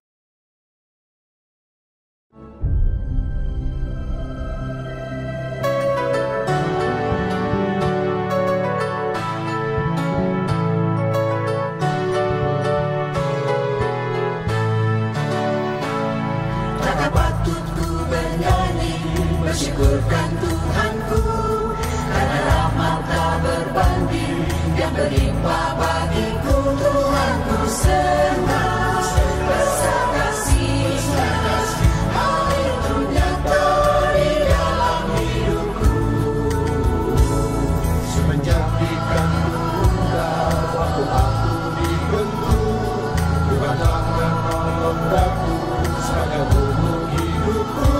Bersyukurkan Tuhanku, karena rahmat tak berbanding yang berlimpah bagiku. Tuhanku senang besar kasih-Nya, hal itu nyata di dalam hidupku. Semenjak di kandung bunda, waktu aku dibentuk, Tuhan telah menolong aku sepanjang umur hidupku.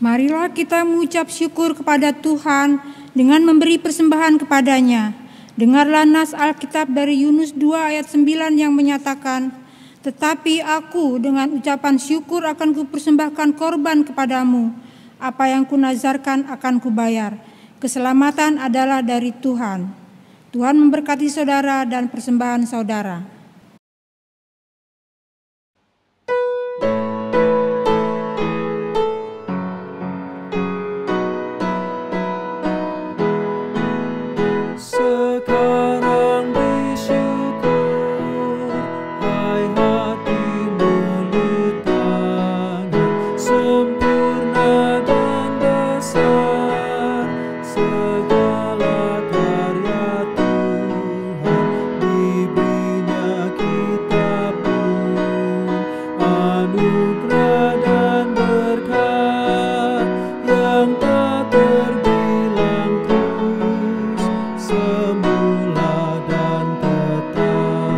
Marilah kita mengucap syukur kepada Tuhan dengan memberi persembahan kepadanya. Dengarlah nas Alkitab dari Yunus dua ayat sembilan yang menyatakan, "Tetapi aku dengan ucapan syukur akan kupersembahkan korban kepadamu. Apa yang kunazarkan akan kubayar. Keselamatan adalah dari Tuhan." Tuhan memberkati saudara dan persembahan saudara. Sekarang bersyukur, hai hati mulut tangan, sempurna dan besar segala karya Tuhan, diberinya kita pun anugerah dan berkat yang tak terbilang terus semula dan tetap.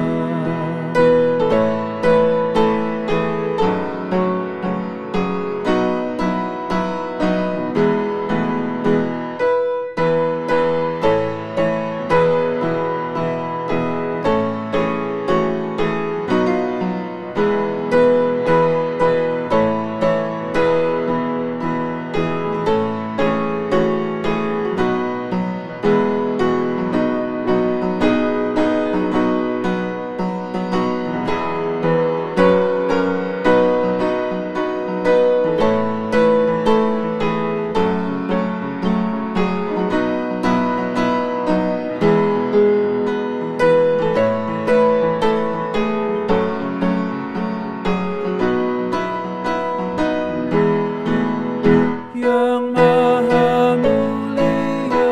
Yang Maha Mulia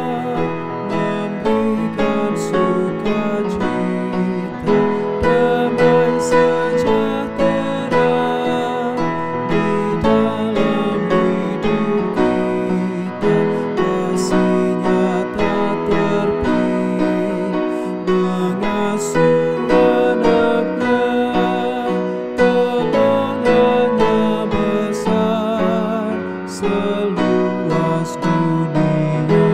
memberikan sukacita, damai sejahtera di dalam hidup kita. Kasih-Nya tak terping, mengasuh anak-Nya, tolongannya besar seluas dunia.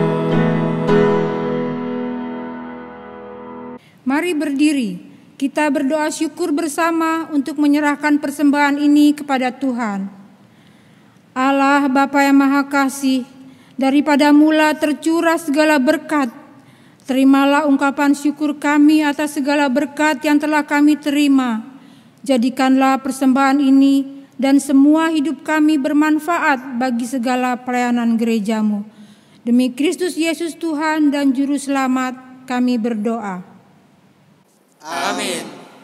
Mari berdiri, kita berdoa syukur bersama untuk menyerahkan persembahan ini kepada Tuhan. Allah Bapa yang Maha Kasih, daripada mula tercurah segala berkat, terimalah ungkapan syukur kami atas segala berkat yang telah kami terima. Jadikanlah persembahan ini dan semua hidup kami bermanfaat bagi segala pelayanan gereja-Mu. Demi Kristus Yesus Tuhan dan Juru Selamat kami berdoa. Amin.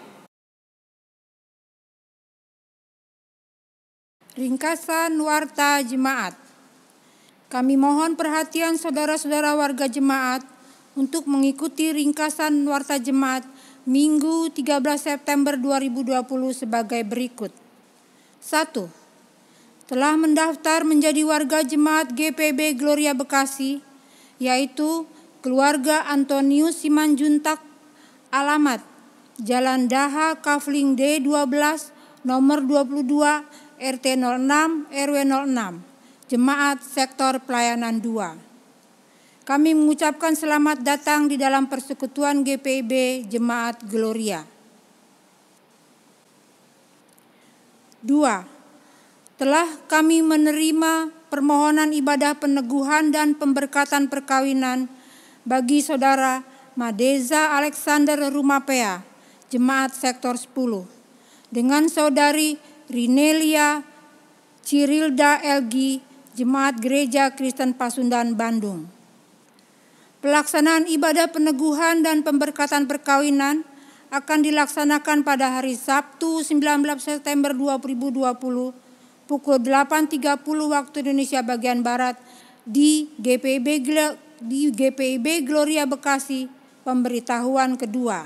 Ringkasan Warta Jemaat. Kami mohon perhatian saudara-saudara warga jemaat untuk mengikuti ringkasan Warta Jemaat Minggu tiga belas September dua ribu dua puluh sebagai berikut. satu. Telah mendaftar menjadi warga jemaat G P B Gloria Bekasi, yaitu keluarga Antonius Simanjuntak, alamat Jalan Daha Kafling D dua belas, nomor dua puluh dua, R T nol enam, R W nol enam, Jemaat Sektor Pelayanan dua. Kami mengucapkan selamat datang di dalam persekutuan G P I B Jemaat Gloria. Dua. Telah kami menerima permohonan ibadah peneguhan dan pemberkatan perkawinan bagi saudara Madeza Alexander Rumapea, Jemaat Sektor sepuluh, dengan saudari Rinelia Cirilda Elgi, Jemaat Gereja Kristen Pasundan Bandung. Pelaksanaan ibadah peneguhan dan pemberkatan perkawinan akan dilaksanakan pada hari Sabtu sembilan belas September dua ribu dua puluh pukul delapan tiga puluh waktu Indonesia bagian Barat di G P I B di G P I B Gloria Bekasi. Pemberitahuan kedua.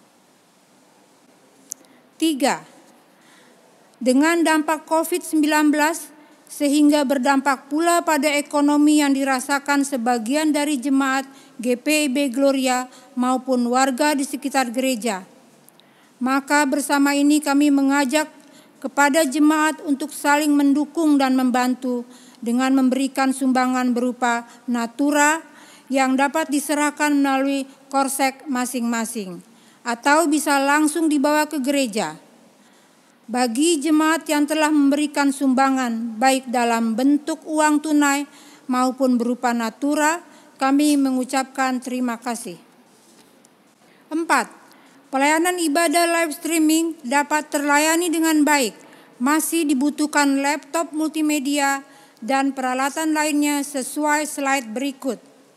Tiga. Dengan dampak covid sembilan belas sehingga berdampak pula pada ekonomi yang dirasakan sebagian dari jemaat G P I B Gloria maupun warga di sekitar gereja. Maka bersama ini kami mengajak kepada jemaat untuk saling mendukung dan membantu dengan memberikan sumbangan berupa natura yang dapat diserahkan melalui korsek masing-masing atau bisa langsung dibawa ke gereja. Bagi jemaat yang telah memberikan sumbangan baik dalam bentuk uang tunai maupun berupa natura, kami mengucapkan terima kasih. Empat, pelayanan ibadah live streaming dapat terlayani dengan baik. Masih dibutuhkan laptop multimedia dan peralatan lainnya sesuai slide berikut.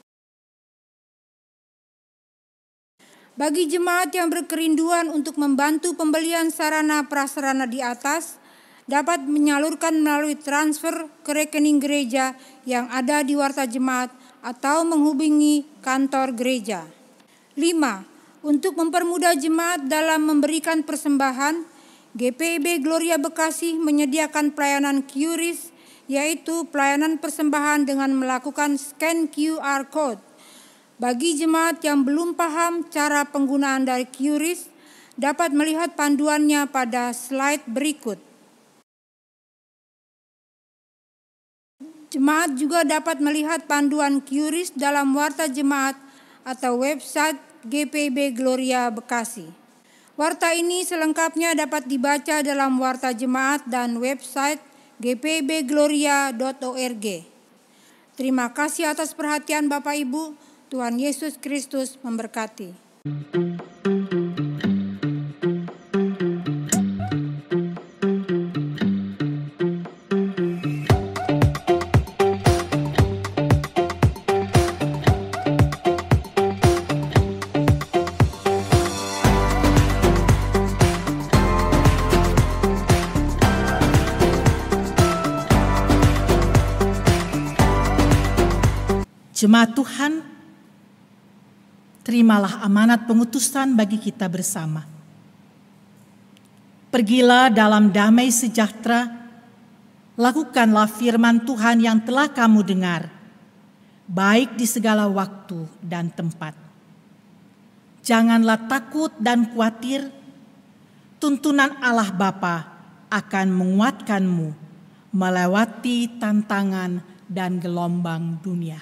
Bagi jemaat yang berkerinduan untuk membantu pembelian sarana prasarana di atas, dapat menyalurkan melalui transfer ke rekening gereja yang ada di warta jemaat atau menghubungi kantor gereja. Lima, untuk mempermudah jemaat dalam memberikan persembahan, G P I B Gloria Bekasi menyediakan pelayanan Q R I S, yaitu pelayanan persembahan dengan melakukan scan Q R Code. Bagi jemaat yang belum paham cara penggunaan dari Q R I S, dapat melihat panduannya pada slide berikut. Jemaat juga dapat melihat panduan Q R I S dalam warta jemaat atau website G P I B Gloria Bekasi. Warta ini selengkapnya dapat dibaca dalam warta jemaat dan website g p i b gloria dot org. Terima kasih atas perhatian Bapak Ibu. Tuhan Yesus Kristus memberkati. Jemaat Tuhan, terimalah amanat pengutusan bagi kita bersama. Pergilah dalam damai sejahtera, lakukanlah firman Tuhan yang telah kamu dengar, baik di segala waktu dan tempat. Janganlah takut dan khawatir, tuntunan Allah Bapa akan menguatkanmu melewati tantangan dan gelombang dunia.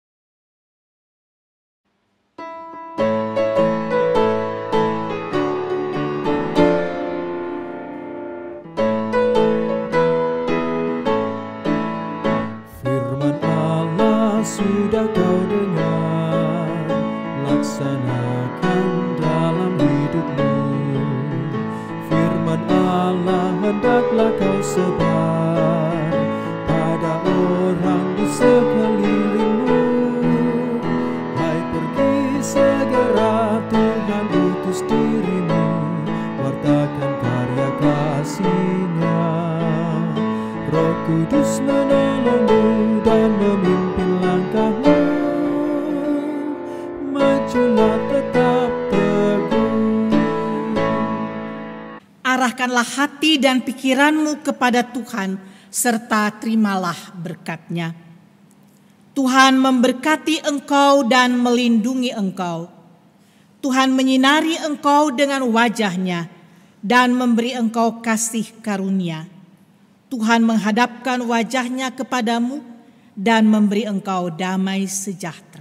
Sudah kau dengar, laksanakan dalam hidupmu. Firman Allah hendaklah kau sebar pada orang di sekelilingmu. Hai, pergi segera, Tuhan utus dirimu, wartakan karya kasih-Nya. Roh Kudus menolongmu dan memimpin langkahmu, majulah tetap teguh. Arahkanlah hati dan pikiranmu kepada Tuhan, serta terimalah berkat-Nya. Tuhan memberkati engkau dan melindungi engkau. Tuhan menyinari engkau dengan wajah-Nya dan memberi engkau kasih karunia. Tuhan menghadapkan wajah-Nya kepadamu dan memberi engkau damai sejahtera.